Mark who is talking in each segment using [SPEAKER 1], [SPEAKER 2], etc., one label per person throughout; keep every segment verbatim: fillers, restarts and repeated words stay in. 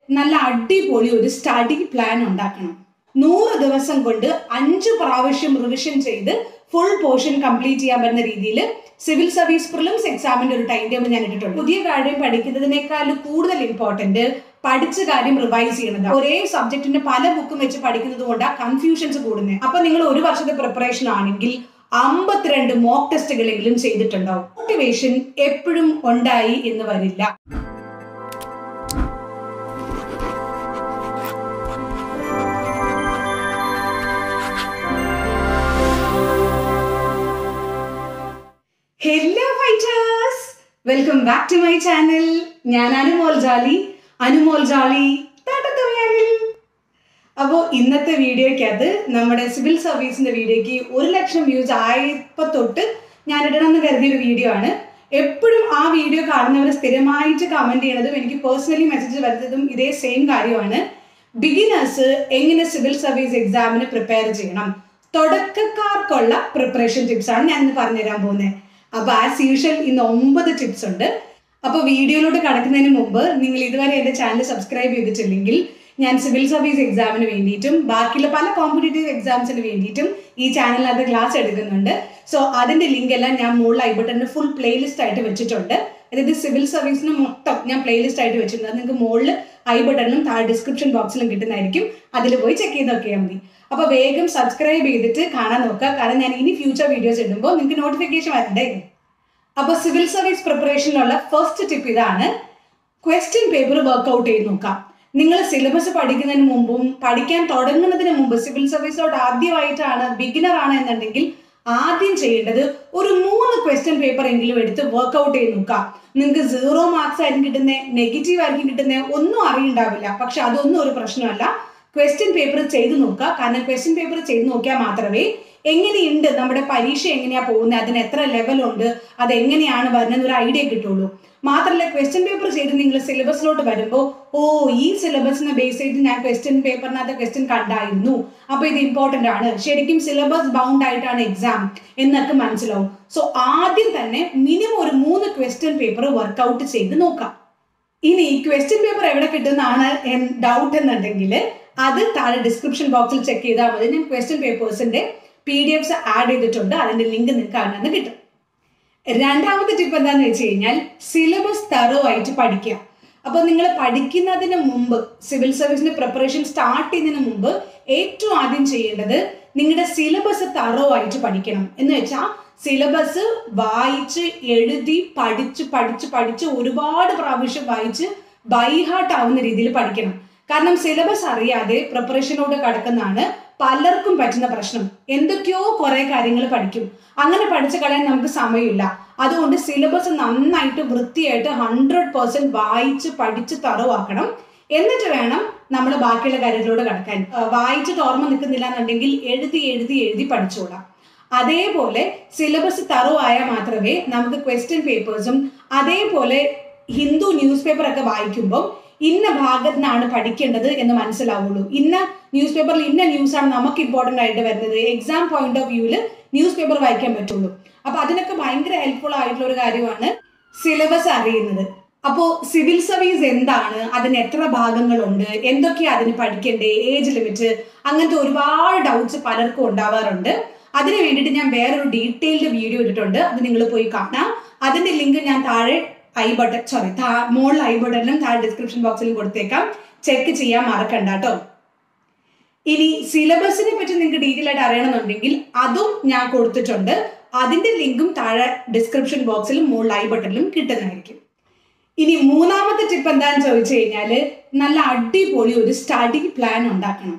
[SPEAKER 1] നല്ല അടിപൊളി ഒരു സ്റ്റഡി പ്ലാൻ ഉണ്ടാക്കണം. നൂറ് ദിവസം കൊണ്ട് അഞ്ച് പ്രാവശ്യം റിവിഷൻ ചെയ്ത് ഫുൾ പോർഷൻ കംപ്ലീറ്റ് ചെയ്യാൻ പറ്റുന്ന രീതിയിൽ സിവിൽ സർവീസ് പ്രിലിംസ് എക്സാമിന്റെ ഒരു ടൈം ടേബിൾ ഞാൻ ഇട്ടിട്ടുണ്ട്. പുതിയ കാര്യം പഠിക്കുന്നതിനേക്കാൾ കൂടുതൽ ഇമ്പോർട്ടന്റ് പഠിച്ച കാര്യം റിവൈസ് ചെയ്യുന്നത്. ഒരേ സബ്ജക്റ്റിന്റെ പല ബുക്കും വെച്ച് പഠിക്കുന്നത് കൊണ്ടാണ് കൺഫ്യൂഷൻസ് കൂടുന്നത്. അപ്പൊ നിങ്ങൾ ഒരു വർഷത്തെ പ്രിപ്പറേഷൻ ആണെങ്കിൽ അമ്പത്തിരണ്ട് മോക്ക് ടെസ്റ്റുകളെങ്കിലും ചെയ്തിട്ടുണ്ടാവും. മോട്ടിവേഷൻ എപ്പോഴും ഉണ്ടായി എന്ന് വരില്ല. Hello fighters! Welcome back to my channel. ഞാൻ Anumol Jolly, Anumol Jolly Thottathimyalil. അപ്പോൾ ഇന്നത്തെ വീഡിയോയ്ക്കകത്ത് നമ്മുടെ സിവിൽ സർവീസിന്റെ വീഡിയോയ്ക്ക് ഒരു ലക്ഷം വ്യൂസ് ആയപ്പോൾ തൊട്ട് ഞാൻ ഇടണമെന്ന് കരുതിയൊരു വീഡിയോ ആണ്. എപ്പോഴും ആ വീഡിയോ കാണുന്നവർ സ്ഥിരമായിട്ട് കമന്റ് ചെയ്യണതും എനിക്ക് പേഴ്സണലി മെസ്സേജ് വരുന്നതും ഇതേ സെയിം കാര്യമാണ്. ബിഗിനേഴ്സ് എങ്ങനെ സിവിൽ സർവീസ് എക്സാമിന് പ്രിപ്പയർ ചെയ്യണം, തുടക്കക്കാർക്കുള്ള പ്രിപ്പറേഷൻ ടിപ്സ് ആണ് ഞാൻ ഇന്ന് പറഞ്ഞുതരാൻ പോകുന്നത്. അപ്പൊ ആസ് യൂഷ്വൽ ഇന്ന് ഒമ്പത് ടിപ്സ് ഉണ്ട്. അപ്പൊ വീഡിയോയിലോട്ട് കടക്കുന്നതിന് മുമ്പ് നിങ്ങൾ ഇതുവരെ എന്റെ ചാനൽ സബ്സ്ക്രൈബ് ചെയ്തിട്ടില്ലെങ്കിൽ ഞാൻ സിവിൽ സർവീസ് എക്സാമിന് വേണ്ടിയിട്ടും ബാക്കിയുള്ള പല കോമ്പറ്റേറ്റീവ് എക്സാംസിന് വേണ്ടിയിട്ടും ഈ ചാനലിനകത്ത് ക്ലാസ് എടുക്കുന്നുണ്ട്. സോ അതിന്റെ ലിങ്ക് എല്ലാം ഞാൻ മുകളിൽ ഐ ബട്ടണിന് ഫുൾ പ്ലേലിസ്റ്റ് ആയിട്ട് വെച്ചിട്ടുണ്ട്. അതായത് സിവിൽ സർവീസിന് മൊത്തം ഞാൻ പ്ലേലിസ്റ്റ് ആയിട്ട് വെച്ചിട്ടുണ്ട്. നിങ്ങൾക്ക് മുകളിൽ ഐ ബട്ടണിലും താഴെ ഡിസ്ക്രിപ്ഷൻ ബോക്സിലും കിട്ടുന്നതായിരിക്കും. അതിൽ പോയി ചെക്ക് ചെയ്ത് നോക്കിയാൽ മതി. അപ്പൊ വേഗം സബ്സ്ക്രൈബ് ചെയ്തിട്ട് കാണാൻ നോക്കുക. കാരണം ഞാൻ ഇനി ഫ്യൂച്ചർ വീഡിയോസ് ഇടുമ്പോൾ നിങ്ങൾക്ക് നോട്ടിഫിക്കേഷൻ വരണ്ടേ. അപ്പൊ സിവിൽ സർവീസ് പ്രിപ്പറേഷനിലുള്ള ഫസ്റ്റ് ടിപ്പ് ഇതാണ്. ക്വസ്റ്റ്യൻ പേപ്പർ വർക്ക്ഔട്ട് ചെയ്ത് നോക്കാം. നിങ്ങൾ സിലബസ് പഠിക്കുന്നതിന് മുമ്പും പഠിക്കാൻ തുടങ്ങുന്നതിന് മുമ്പ് സിവിൽ സർവീസിലോട്ട് ആദ്യമായിട്ടാണ് ബിഗിനർ ആണ് എന്നുണ്ടെങ്കിൽ ആദ്യം ചെയ്യേണ്ടത് ഒരു മൂന്ന് ക്വസ്റ്റ്യൻ പേപ്പർ എങ്കിലും എടുത്ത് വർക്ക്ഔട്ട് ചെയ്ത് നോക്കാം. നിങ്ങൾക്ക് സീറോ മാർക്സ് ആയിരിക്കും കിട്ടുന്നത്, നെഗറ്റീവ് ആയിരിക്കും കിട്ടുന്നത്, ഒന്നും അറിയുണ്ടാവില്ല. പക്ഷെ അതൊന്നും ഒരു പ്രശ്നമല്ല. ക്വസ്റ്റ്യൻ പേപ്പർ ചെയ്ത് നോക്കുക. കാരണം ക്വസ്റ്റ്യൻ പേപ്പർ ചെയ്ത് നോക്കിയാൽ മാത്രമേ എങ്ങനെയുണ്ട് നമ്മുടെ പരീക്ഷ എങ്ങനെയാ പോകുന്നത്, അതിന് എത്ര ലെവലുണ്ട്, അത് എങ്ങനെയാണ് വരുന്നത് ഒരു ഐഡിയ കിട്ടുള്ളൂ. മാത്രമല്ല ക്വസ്റ്റ്യൻ പേപ്പർ ചെയ്ത് നിങ്ങൾ സിലബസിലോട്ട് വരുമ്പോൾ ഓ ഈ സിലബസിനെ ബേസ് ചെയ്ത് ഞാൻ ക്വസ്റ്റ്യൻ പേപ്പറിനകത്ത് ക്വസ്റ്റ്യൻ കണ്ടായിരുന്നു, അപ്പൊ ഇത് ഇമ്പോർട്ടന്റ് ആണ്, ശരിക്കും സിലബസ് ബൗണ്ട് ആയിട്ടാണ് എക്സാം എന്നൊക്കെ മനസ്സിലാവും. സോ ആദ്യം തന്നെ മിനിമം ഒരു മൂന്ന് ക്വസ്റ്റ്യൻ പേപ്പർ വർക്ക്ഔട്ട് ചെയ്ത് നോക്കാം. ഇനി ക്വസ്റ്റ്യൻ പേപ്പർ എവിടെ കിട്ടുന്നതാണ് ഡൗട്ട് എന്നുണ്ടെങ്കിൽ അത് താഴെ ഡിസ്ക്രിപ്ഷൻ ബോക്സിൽ ചെക്ക് ചെയ്താൽ മതി. ഞാൻ ക്വസ്റ്റ്യൻ പേപ്പേഴ്സിന്റെ പി ഡി എഫ്സ് ആഡ് ചെയ്തിട്ടുണ്ട്. അതിന്റെ ലിങ്ക് നിങ്ങൾക്ക് അതിനകത്ത് കിട്ടും. രണ്ടാമത്തെ ടിപ്പ് എന്താണെന്ന് വെച്ച് കഴിഞ്ഞാൽ സിലബസ് തറോ ആയിട്ട് പഠിക്കുക. അപ്പൊ നിങ്ങൾ പഠിക്കുന്നതിന് മുമ്പ് സിവിൽ സർവീസിന്റെ പ്രിപ്പറേഷൻ സ്റ്റാർട്ട് ചെയ്യുന്നതിന് മുമ്പ് ഏറ്റവും ആദ്യം ചെയ്യേണ്ടത് നിങ്ങളുടെ സിലബസ് തറോ ആയിട്ട് പഠിക്കണം. എന്ന് വെച്ചാൽ സിലബസ് വായിച്ച് എഴുതി പഠിച്ച് പഠിച്ച് പഠിച്ച് ഒരുപാട് പ്രാവശ്യം വായിച്ച് ബൈഹാർട്ട് ആവുന്ന രീതിയിൽ പഠിക്കണം. കാരണം സിലബസ് അറിയാതെ പ്രിപ്പറേഷനോട് കടക്കുന്നതാണ് പലർക്കും പറ്റുന്ന പ്രശ്നം. എന്തൊക്കെയോ കുറെ കാര്യങ്ങൾ പഠിക്കും, അങ്ങനെ പഠിച്ചു കളയാൻ നമുക്ക് സമയമില്ല. അതുകൊണ്ട് സിലബസ് നന്നായിട്ട് വൃത്തിയായിട്ട് ഹൺഡ്രഡ് പെർസെന്റ് വായിച്ച് പഠിച്ച് തറവാക്കണം. എന്നിട്ട് വേണം നമ്മൾ ബാക്കിയുള്ള കാര്യത്തിലൂടെ കടക്കാൻ. വായിച്ചിട്ട് ഓർമ്മ നിൽക്കുന്നില്ല എന്നുണ്ടെങ്കിൽ എഴുതി എഴുതി എഴുതി പഠിച്ചോളാം. അതേപോലെ സിലബസ് തറവായാൽ മാത്രമേ നമുക്ക് ക്വസ്റ്റ്യൻ പേപ്പേഴ്സും അതേപോലെ ഹിന്ദു ന്യൂസ് പേപ്പർ ഒക്കെ വായിക്കുമ്പോൾ ഇന്ന ഭാഗത്തിനാണ് പഠിക്കേണ്ടത് എന്ന് മനസ്സിലാവുള്ളൂ. ഇന്ന ന്യൂസ് പേപ്പറിൽ ഇന്ന ന്യൂസ് ആണ് നമുക്ക് ഇമ്പോർട്ടൻ്റ് ആയിട്ട് വരുന്നത്. എക്സാം പോയിന്റ് ഓഫ് വ്യൂവിൽ ന്യൂസ് പേപ്പർ വായിക്കാൻ പറ്റുള്ളൂ. അപ്പൊ അതിനൊക്കെ ഭയങ്കര ഹെൽപ്ഫുൾ ആയിട്ടുള്ള ഒരു കാര്യമാണ് സിലബസ് അറിയുന്നത്. അപ്പോൾ സിവിൽ സർവീസ് എന്താണ്, അതിന് എത്ര ഭാഗങ്ങളുണ്ട്, എന്തൊക്കെയാ അതിന് പഠിക്കേണ്ടേ, ഏജ് ലിമിറ്റ്, അങ്ങനത്തെ ഒരുപാട് ഡൗട്ട്സ് പലർക്കും ഉണ്ടാവാറുണ്ട്. അതിന് വേണ്ടിയിട്ട് ഞാൻ വേറൊരു ഡീറ്റെയിൽഡ് വീഡിയോ ഇട്ടിട്ടുണ്ട്. അത് നിങ്ങൾ പോയി കാണാം. അതിന്റെ ലിങ്ക് ഞാൻ താഴെ ഐ ബട്ടൺ സോറി മോളിൽ ഐ ബട്ടണിലും താഴെ ഡിസ്ക്രിപ്ഷൻ ബോക്സിലും കൊടുത്തേക്കാം. ചെക്ക് ചെയ്യാൻ മറക്കണ്ട കേട്ടോ. ഇനി സിലബസിനെ പറ്റി നിങ്ങൾക്ക് ഡീറ്റെയിൽ ആയിട്ട് അറിയണമെന്നുണ്ടെങ്കിൽ അതും ഞാൻ കൊടുത്തിട്ടുണ്ട്. അതിന്റെ ലിങ്കും താഴെ ഡിസ്ക്രിപ്ഷൻ ബോക്സിലും മുകളിൽ ഐ ബട്ടണിലും കിട്ടുന്നതായിരിക്കും. ഇനി മൂന്നാമത്തെ ടിപ്പ് എന്താണെന്ന് ചോദിച്ചു കഴിഞ്ഞാൽ നല്ല അടിപൊളി ഒരു സ്റ്റഡി പ്ലാൻ ഉണ്ടാക്കണം.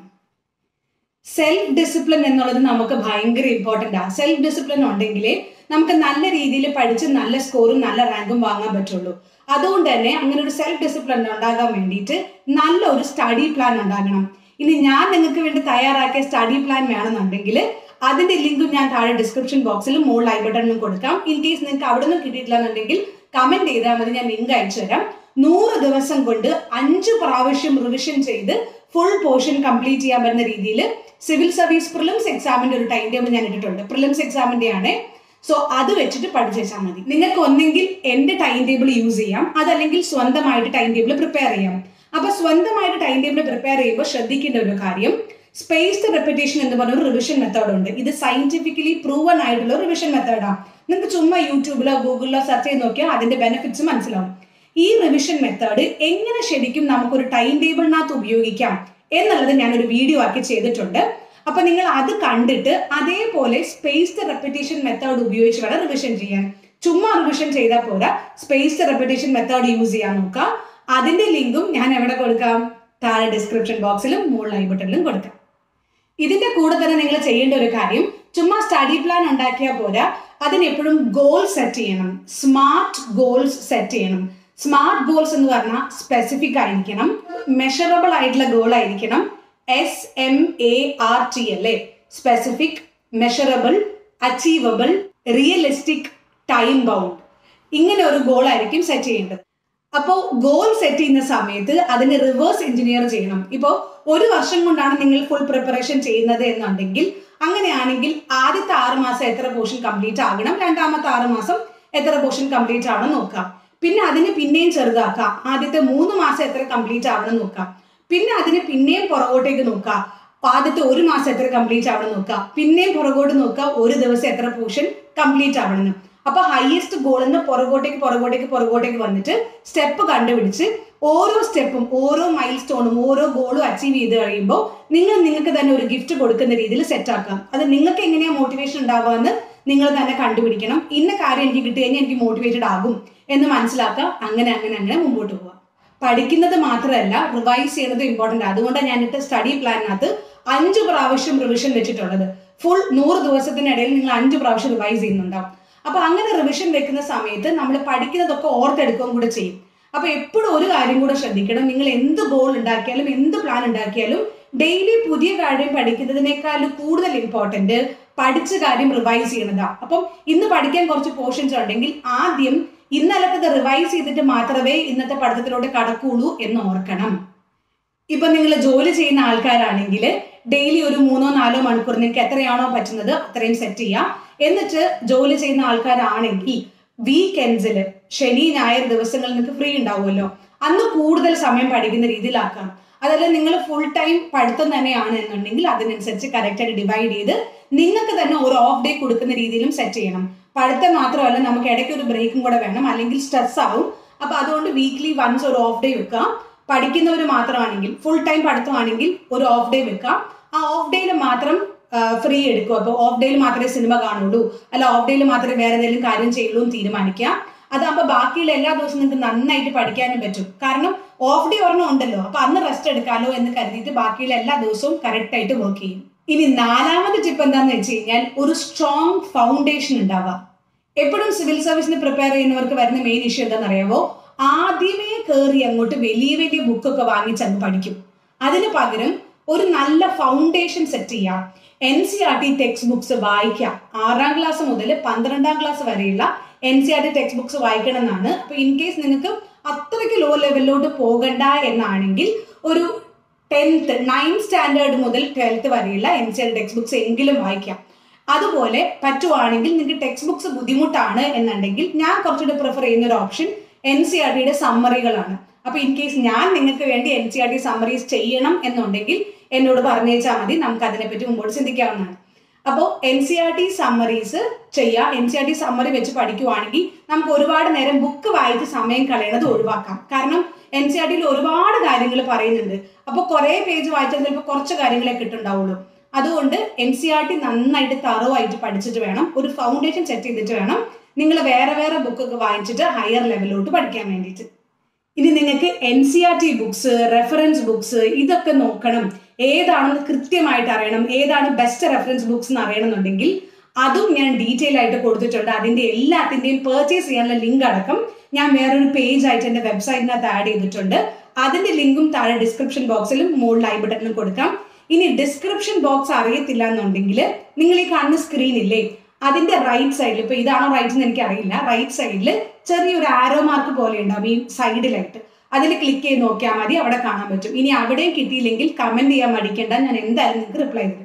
[SPEAKER 1] സെൽഫ് ഡിസിപ്ലിൻ എന്നുള്ളത് നമുക്ക് ഭയങ്കര ഇമ്പോർട്ടൻ്റ് ആണ്. സെൽഫ് ഡിസിപ്ലിൻ ഉണ്ടെങ്കിലേ നമുക്ക് നല്ല രീതിയിൽ പഠിച്ച് നല്ല സ്കോറും നല്ല റാങ്കും വാങ്ങാൻ പറ്റുള്ളൂ. അതുകൊണ്ട് തന്നെ അങ്ങനെ ഒരു സെൽഫ് ഡിസിപ്ലിൻ ഉണ്ടാകാൻ വേണ്ടിയിട്ട് നല്ലൊരു സ്റ്റഡി പ്ലാൻ ഉണ്ടാകണം. ഇനി ഞാൻ നിങ്ങൾക്ക് വേണ്ടി തയ്യാറാക്കിയ സ്റ്റഡി പ്ലാൻ വേണമെന്നുണ്ടെങ്കിൽ അതിന്റെ ലിങ്കും ഞാൻ താഴെ ഡിസ്ക്രിപ്ഷൻ ബോക്സിലും മുകളിൽ ഐ ബട്ടണിലും കൊടുക്കാം. ഇൻ കേസ് നിങ്ങൾക്ക് അവിടെ നിന്നും കിട്ടിയിട്ടില്ല എന്നുണ്ടെങ്കിൽ കമന്റ് ചെയ്താൽ മതി, ഞാൻ ലിങ്ക് അയച്ചു തരാം. നൂറ് ദിവസം കൊണ്ട് അഞ്ച് പ്രാവശ്യം റിവിഷൻ ചെയ്ത് ഫുൾ പോർഷൻ കംപ്ലീറ്റ് ചെയ്യാൻ പറ്റുന്ന രീതിയിൽ സിവിൽ സർവീസ് പ്രിലിംസ് എക്സാമിന്റെ ഒരു ടൈം ടേബിൾ ഞാൻ ഇട്ടിട്ടുണ്ട്. പ്രിലിംസ് എക്സാമിന്റെ ആണ്. സോ അത് വെച്ചിട്ട് പഠിച്ചു വെച്ചാൽ മതി. നിങ്ങൾക്ക് ഒന്നെങ്കിൽ എന്റെ ടൈം ടേബിൾ യൂസ് ചെയ്യാം, അതല്ലെങ്കിൽ സ്വന്തമായിട്ട് ടൈം ടേബിൾ പ്രിപ്പയർ ചെയ്യാം. അപ്പോൾ സ്വന്തമായിട്ട് ടൈം ടേബിൾ പ്രിപ്പയർ ചെയ്യുമ്പോൾ ശ്രദ്ധിക്കേണ്ട ഒരു കാര്യം, സ്പേസ്ഡ് റെപ്പിറ്റേഷൻ എന്ന് പറഞ്ഞ ഒരു റിവിഷൻ മെത്തേഡ് ഉണ്ട്. ഇത് സയന്റിഫിക്കലി പ്രൂവൺ ആയിട്ടുള്ള റിവിഷൻ മെത്തേഡാണ്. നിങ്ങൾക്ക് ചുമ്മാ യൂട്യൂബിലോ ഗൂഗിളിലോ സെർച്ച് ചെയ്ത് നോക്കിയാൽ അതിന്റെ ബെനിഫിറ്റ്സ് മനസ്സിലാവും. ഈ റിവിഷൻ മെത്തേഡ് എങ്ങനെ ശരിക്കും നമുക്കൊരു ടൈം ടേബിളിനകത്ത് ഉപയോഗിക്കാം എന്നുള്ളത് ഞാനൊരു വീഡിയോ ആക്കി ചെയ്തിട്ടുണ്ട്. അപ്പൊ നിങ്ങൾ അത് കണ്ടിട്ട് അതേപോലെ സ്പേസ്ഡ് റെപ്പിറ്റേഷൻ മെത്തേഡ് ഉപയോഗിച്ച് വേണം റിവിഷൻ ചെയ്യാൻ. ചുമ്മാ റിവിഷൻ ചെയ്താൽ പോരാ, സ്പേസ്ഡ് റെപ്പിറ്റേഷൻ മെത്തേഡ് യൂസ് ചെയ്യാൻ നോക്കുക. അതിന്റെ ലിങ്കും ഞാൻ എവിടെ കൊടുക്കാം? താഴെ ഡിസ്ക്രിപ്ഷൻ ബോക്സിലും മുകളിൽ ഐ ബട്ടണിലും കൊടുക്കാം. ഇതിന്റെ കൂടെ തന്നെ നിങ്ങൾ ചെയ്യേണ്ട ഒരു കാര്യം, ചുമ്മാ സ്റ്റഡി പ്ലാൻ ഉണ്ടാക്കിയാൽ പോരാ, അതിനെപ്പോഴും ഗോൾ സെറ്റ് ചെയ്യണം. സ്മാർട്ട് ഗോൾസ് സെറ്റ് ചെയ്യണം. സ്മാർട്ട് ഗോൾസ് എന്ന് പറഞ്ഞാൽ സ്പെസിഫിക് ആയിരിക്കണം, മെഷറബിൾ ആയിട്ടുള്ള ഗോൾ ആയിരിക്കണം. S M A R T അല്ലേ, specific, measurable, achievable, realistic, time bound. ഇങ്ങനെ ഒരു ഗോൾ ആയിരിക്കും സെറ്റ് ചെയ്യേണ്ടത്. അപ്പോൾ ഗോൾ സെറ്റ് ചെയ്യുന്ന സമയത്ത് അതിനെ റിവേഴ്സ് എഞ്ചിനീയർ ചെയ്യണം. ഇപ്പോൾ ഒരു വർഷം കൊണ്ടാണ് നിങ്ങൾ ഫുൾ പ്രിപ്പറേഷൻ ചെയ്യുന്നത് എന്നുണ്ടെങ്കിൽ, അങ്ങനെയാണെങ്കിൽ ആദ്യത്തെ ആറ് മാസം എത്ര പോർഷൻ കംപ്ലീറ്റ് ആകണം, രണ്ടാമത്തെ ആറ് മാസം എത്ര പോർഷൻ കംപ്ലീറ്റ് ആവണം നോക്കാം. പിന്നെ അതിന് പിന്നെയും ചെറുതാക്കാം. ആദ്യത്തെ മൂന്ന് മാസം എത്ര കംപ്ലീറ്റ് ആവണം നോക്കാം. പിന്നെ അതിന് പിന്നെയും പുറകോട്ടേക്ക് നോക്കാം. ആദ്യത്തെ ഒരു മാസം എത്ര കംപ്ലീറ്റ് ആവണം നോക്കാം. പിന്നെയും പുറകോട്ട് നോക്കാം, ഒരു ദിവസം എത്ര പോർഷൻ കംപ്ലീറ്റ് ആവണമെന്ന്. അപ്പൊ ഹയസ്റ്റ് ഗോളിൽ പുറകോട്ടേക്ക് പുറകോട്ടേക്ക് പുറകോട്ടേക്ക് വന്നിട്ട് സ്റ്റെപ്പ് കണ്ടുപിടിച്ച് ഓരോ സ്റ്റെപ്പും ഓരോ മൈൽ സ്റ്റോണും ഓരോ ഗോളും അച്ചീവ് ചെയ്ത് കഴിയുമ്പോൾ നിങ്ങൾ നിങ്ങൾക്ക് തന്നെ ഒരു ഗിഫ്റ്റ് കൊടുക്കുന്ന രീതിയിൽ സെറ്റ് ആക്കാം. അത് നിങ്ങൾക്ക് എങ്ങനെയാ മോട്ടിവേഷൻ ഉണ്ടാവുക നിങ്ങൾ തന്നെ കണ്ടുപിടിക്കണം. ഇന്ന കാര്യം എനിക്ക് കിട്ടി കഴിഞ്ഞാൽ എനിക്ക് മോട്ടിവേറ്റഡ് ആകും എന്ന് മനസ്സിലാക്കുക. അങ്ങനെ അങ്ങനെ അങ്ങനെ മുമ്പോട്ട് പോവാം. പഠിക്കുന്നത് മാത്രമല്ല, റിവൈസ് ചെയ്യുന്നത് ഇമ്പോർട്ടൻ്റ്. അതുകൊണ്ടാണ് ഞാനിട്ട് സ്റ്റഡി പ്ലാനിനകത്ത് അഞ്ച് പ്രാവശ്യം റിവിഷൻ വെച്ചിട്ടുള്ളത്. ഫുൾ നൂറ് ദിവസത്തിനിടയിൽ നിങ്ങൾ അഞ്ച് പ്രാവശ്യം റിവൈസ് ചെയ്യുന്നുണ്ടാവും. അപ്പൊ അങ്ങനെ റിവിഷൻ വെക്കുന്ന സമയത്ത് നമ്മൾ പഠിക്കുന്നതൊക്കെ ഓർത്തെടുക്കുകയും കൂടെ ചെയ്യും. അപ്പൊ എപ്പോഴും ഒരു കാര്യം കൂടെ ശ്രദ്ധിക്കണം, നിങ്ങൾ എന്ത് ഗോൾ ഉണ്ടാക്കിയാലും എന്ത് പ്ലാൻ ഉണ്ടാക്കിയാലും ഡെയിലി പുതിയ കാര്യം പഠിക്കുന്നതിനേക്കാൾ കൂടുതൽ ഇമ്പോർട്ടന്റ് പഠിച്ച കാര്യം റിവൈസ് ചെയ്യണതാ. അപ്പം ഇന്ന് പഠിക്കാൻ കുറച്ച് പോർഷൻസ് ഉണ്ടെങ്കിൽ ആദ്യം ഇന്നലത്തെ റിവൈസ് ചെയ്തിട്ട് മാത്രമേ ഇന്നത്തെ പഠിത്തത്തിലോട്ട് കടക്കുള്ളൂ എന്ന് ഓർക്കണം. ഇപ്പൊ നിങ്ങൾ ജോലി ചെയ്യുന്ന ആൾക്കാരാണെങ്കിൽ ഡെയിലി ഒരു മൂന്നോ നാലോ മണിക്കൂർ നിങ്ങൾക്ക് എത്രയാണോ പറ്റുന്നത് അത്രയും സെറ്റ് ചെയ്യാം. എന്നിട്ട് ജോലി ചെയ്യുന്ന ആൾക്കാരാണെങ്കിൽ വീക്കെൻഡ്സിൽ ശനി ഞായർ ദിവസങ്ങളിൽ നിങ്ങൾക്ക് ഫ്രീ ഉണ്ടാവുമല്ലോ, അന്ന് കൂടുതൽ സമയം പഠിക്കുന്ന രീതിയിലാക്കാം. അതല്ല നിങ്ങൾ ഫുൾ ടൈം പഠിത്തം തന്നെയാണ് എന്നുണ്ടെങ്കിൽ അതിനനുസരിച്ച് കറക്റ്റായിട്ട് ഡിവൈഡ് ചെയ്ത് നിങ്ങൾക്ക് തന്നെ ഒരു ഓഫ് ഡേ കൊടുക്കുന്ന രീതിയിലും സെറ്റ് ചെയ്യണം. പഠിത്തം മാത്രമല്ല, നമുക്ക് ഇടയ്ക്ക് ഒരു ബ്രേക്കും കൂടെ വേണം, അല്ലെങ്കിൽ സ്ട്രെസ് ആവും. അപ്പൊ അതുകൊണ്ട് വീക്ക്ലി വൺസ് ഒരു ഓഫ് ഡേ വെക്കാം. പഠിക്കുന്നവർ മാത്രമാണെങ്കിൽ ഫുൾ ടൈം പഠിത്തമാണെങ്കിൽ ഒരു ഓഫ് ഡേ വെക്കാം. ആ ഓഫ് ഡേയിൽ മാത്രം ഫ്രീ എടുക്കും. അപ്പോൾ ഓഫ് ഡേയിൽ മാത്രമേ സിനിമ കാണുള്ളൂ, അല്ല ഓഫ് ഡേയിൽ മാത്രമേ വേറെ എന്തെങ്കിലും കാര്യം ചെയ്യുള്ളൂ എന്ന് തീരുമാനിക്കാം. അതാകുമ്പോൾ ബാക്കിയുള്ള എല്ലാ ദിവസവും നിങ്ങൾക്ക് നന്നായിട്ട് പഠിക്കാനും പറ്റും. കാരണം ഓഫ് ഡേ ഒരെണ്ണം ഉണ്ടല്ലോ, അപ്പൊ അന്ന് റെസ്റ്റ് എടുക്കാമല്ലോ എന്ന് കരുതിയിട്ട് ബാക്കിയുള്ള എല്ലാ ദിവസവും കറക്റ്റ് ആയിട്ട് വർക്ക് ചെയ്യും. ഇനി നാലാമത്തെ ടിപ്പ് എന്താണെന്ന് വെച്ച് കഴിഞ്ഞാൽ ഒരു സ്ട്രോങ് ഫൗണ്ടേഷൻ ഉണ്ടാവുക. എപ്പോഴും സിവിൽ സർവീസിന് പ്രിപ്പയർ ചെയ്യുന്നവർക്ക് വരുന്ന മെയിൻ ഇഷ്യൂ എന്താണെന്ന് അറിയാവോ? ആദ്യമേ കയറി അങ്ങോട്ട് വലിയ വലിയ ബുക്കൊക്കെ വാങ്ങിച്ച് അങ്ങ് പഠിക്കും. അതിന് പകരം ഒരു നല്ല ഫൗണ്ടേഷൻ സെറ്റ് ചെയ്യാം. N C R T text books വായിക്കാം. ആറാം ക്ലാസ് മുതൽ പന്ത്രണ്ടാം ക്ലാസ് വരെയുള്ള N C R T text books വായിക്കണം എന്നാണ്. അപ്പൊ ഇൻ കേസ് നിങ്ങൾക്ക് അത്രയ്ക്ക് ലോ ലെവലിലോട്ട് പോകണ്ട എന്നാണെങ്കിൽ ഒരു ടെൻത്ത് നയൻത് സ്റ്റാൻഡേർഡ് മുതൽ ട്വൽത്ത് വരെയുള്ള N C R T text books എങ്കിലും വായിക്കാം. അതുപോലെ പറ്റുവാണെങ്കിൽ നിങ്ങൾക്ക് ടെക്സ്റ്റ് ബുക്സ് ബുദ്ധിമുട്ടാണ് എന്നുണ്ടെങ്കിൽ ഞാൻ കുറച്ചുകൂടി പ്രിഫർ ചെയ്യുന്ന ഒരു ഓപ്ഷൻ എൻ സി ആർ ടിയുടെ സമ്മറികളാണ്. അപ്പൊ ഇൻ കേസ് ഞാൻ നിങ്ങൾക്ക് വേണ്ടി N C R T summaries ചെയ്യണം എന്നുണ്ടെങ്കിൽ എന്നോട് പറഞ്ഞേച്ചാൽ മതി, നമുക്ക് അതിനെപ്പറ്റി മുമ്പോട്ട് ചിന്തിക്കാവുന്നതാണ്. അപ്പോൾ N C R T summaries ചെയ്യാം. N C R T summary വെച്ച് പഠിക്കുവാണെങ്കിൽ നമുക്ക് ഒരുപാട് നേരം ബുക്ക് വായിച്ച് സമയം കളയണത് ഒഴിവാക്കാം. കാരണം എൻ സി ആർ ടിയിൽ ഒരുപാട് കാര്യങ്ങൾ പറയുന്നുണ്ട്. അപ്പോൾ കുറേ പേജ് വായിച്ചാൽ ചിലപ്പോൾ കുറച്ച് കാര്യങ്ങളെ കിട്ടുന്നുണ്ടാവുള്ളൂ. അതുകൊണ്ട് എൻ സി ആർ ടി നന്നായിട്ട് തറോ ആയിട്ട് പഠിച്ചിട്ട് വേണം, ഒരു ഫൗണ്ടേഷൻ സെറ്റ് ചെയ്തിട്ട് വേണം നിങ്ങൾ വേറെ വേറെ ബുക്കൊക്കെ വായിച്ചിട്ട് ഹയർ ലെവലിലോട്ട് പഠിക്കാൻ വേണ്ടിയിട്ട്. ഇനി നിങ്ങൾക്ക് N C R T books, reference books ഇതൊക്കെ നോക്കണം, ഏതാണെന്ന് കൃത്യമായിട്ട് അറിയണം, ഏതാണ് ബെസ്റ്റ് റെഫറൻസ് ബുക്സ് എന്ന് അറിയണമെന്നുണ്ടെങ്കിൽ അതും ഞാൻ ഡീറ്റെയിൽ ആയിട്ട് കൊടുത്തിട്ടുണ്ട്. അതിന്റെ എല്ലാത്തിന്റെയും പർച്ചേസ് ചെയ്യാനുള്ള ലിങ്ക് അടക്കം ഞാൻ വേറൊരു പേജ് ആയിട്ട് എൻ്റെ വെബ്സൈറ്റിനകത്ത് ആഡ് ചെയ്തിട്ടുണ്ട്. അതിന്റെ ലിങ്കും താഴെ ഡിസ്ക്രിപ്ഷൻ ബോക്സിലും മുകളിൽ ഐ ബട്ടണിലും കൊടുക്കാം. ഇനി ഡിസ്ക്രിപ്ഷൻ ബോക്സ് അറിയത്തില്ല എന്നുണ്ടെങ്കിൽ നിങ്ങൾ ഈ കാണുന്ന സ്ക്രീനില്ലേ, അതിന്റെ റൈറ്റ് സൈഡിൽ, ഇപ്പൊ ഇതാണോ റൈറ്റ് എന്ന് എനിക്ക് അറിയില്ല, റൈറ്റ് സൈഡിൽ ചെറിയൊരു ആരോ മാർക്ക് പോലെ ഉണ്ടാവും ഈ സൈഡിലായിട്ട്. അതിൽ ക്ലിക്ക് ചെയ്ത് നോക്കിയാൽ മതി, അവിടെ കാണാൻ പറ്റും. ഇനി അവിടെയും കിട്ടിയില്ലെങ്കിൽ കമന്റ് ചെയ്യാൻ മടിക്കേണ്ട, ഞാൻ എന്തായാലും നിങ്ങൾക്ക് റിപ്ലൈ തരും.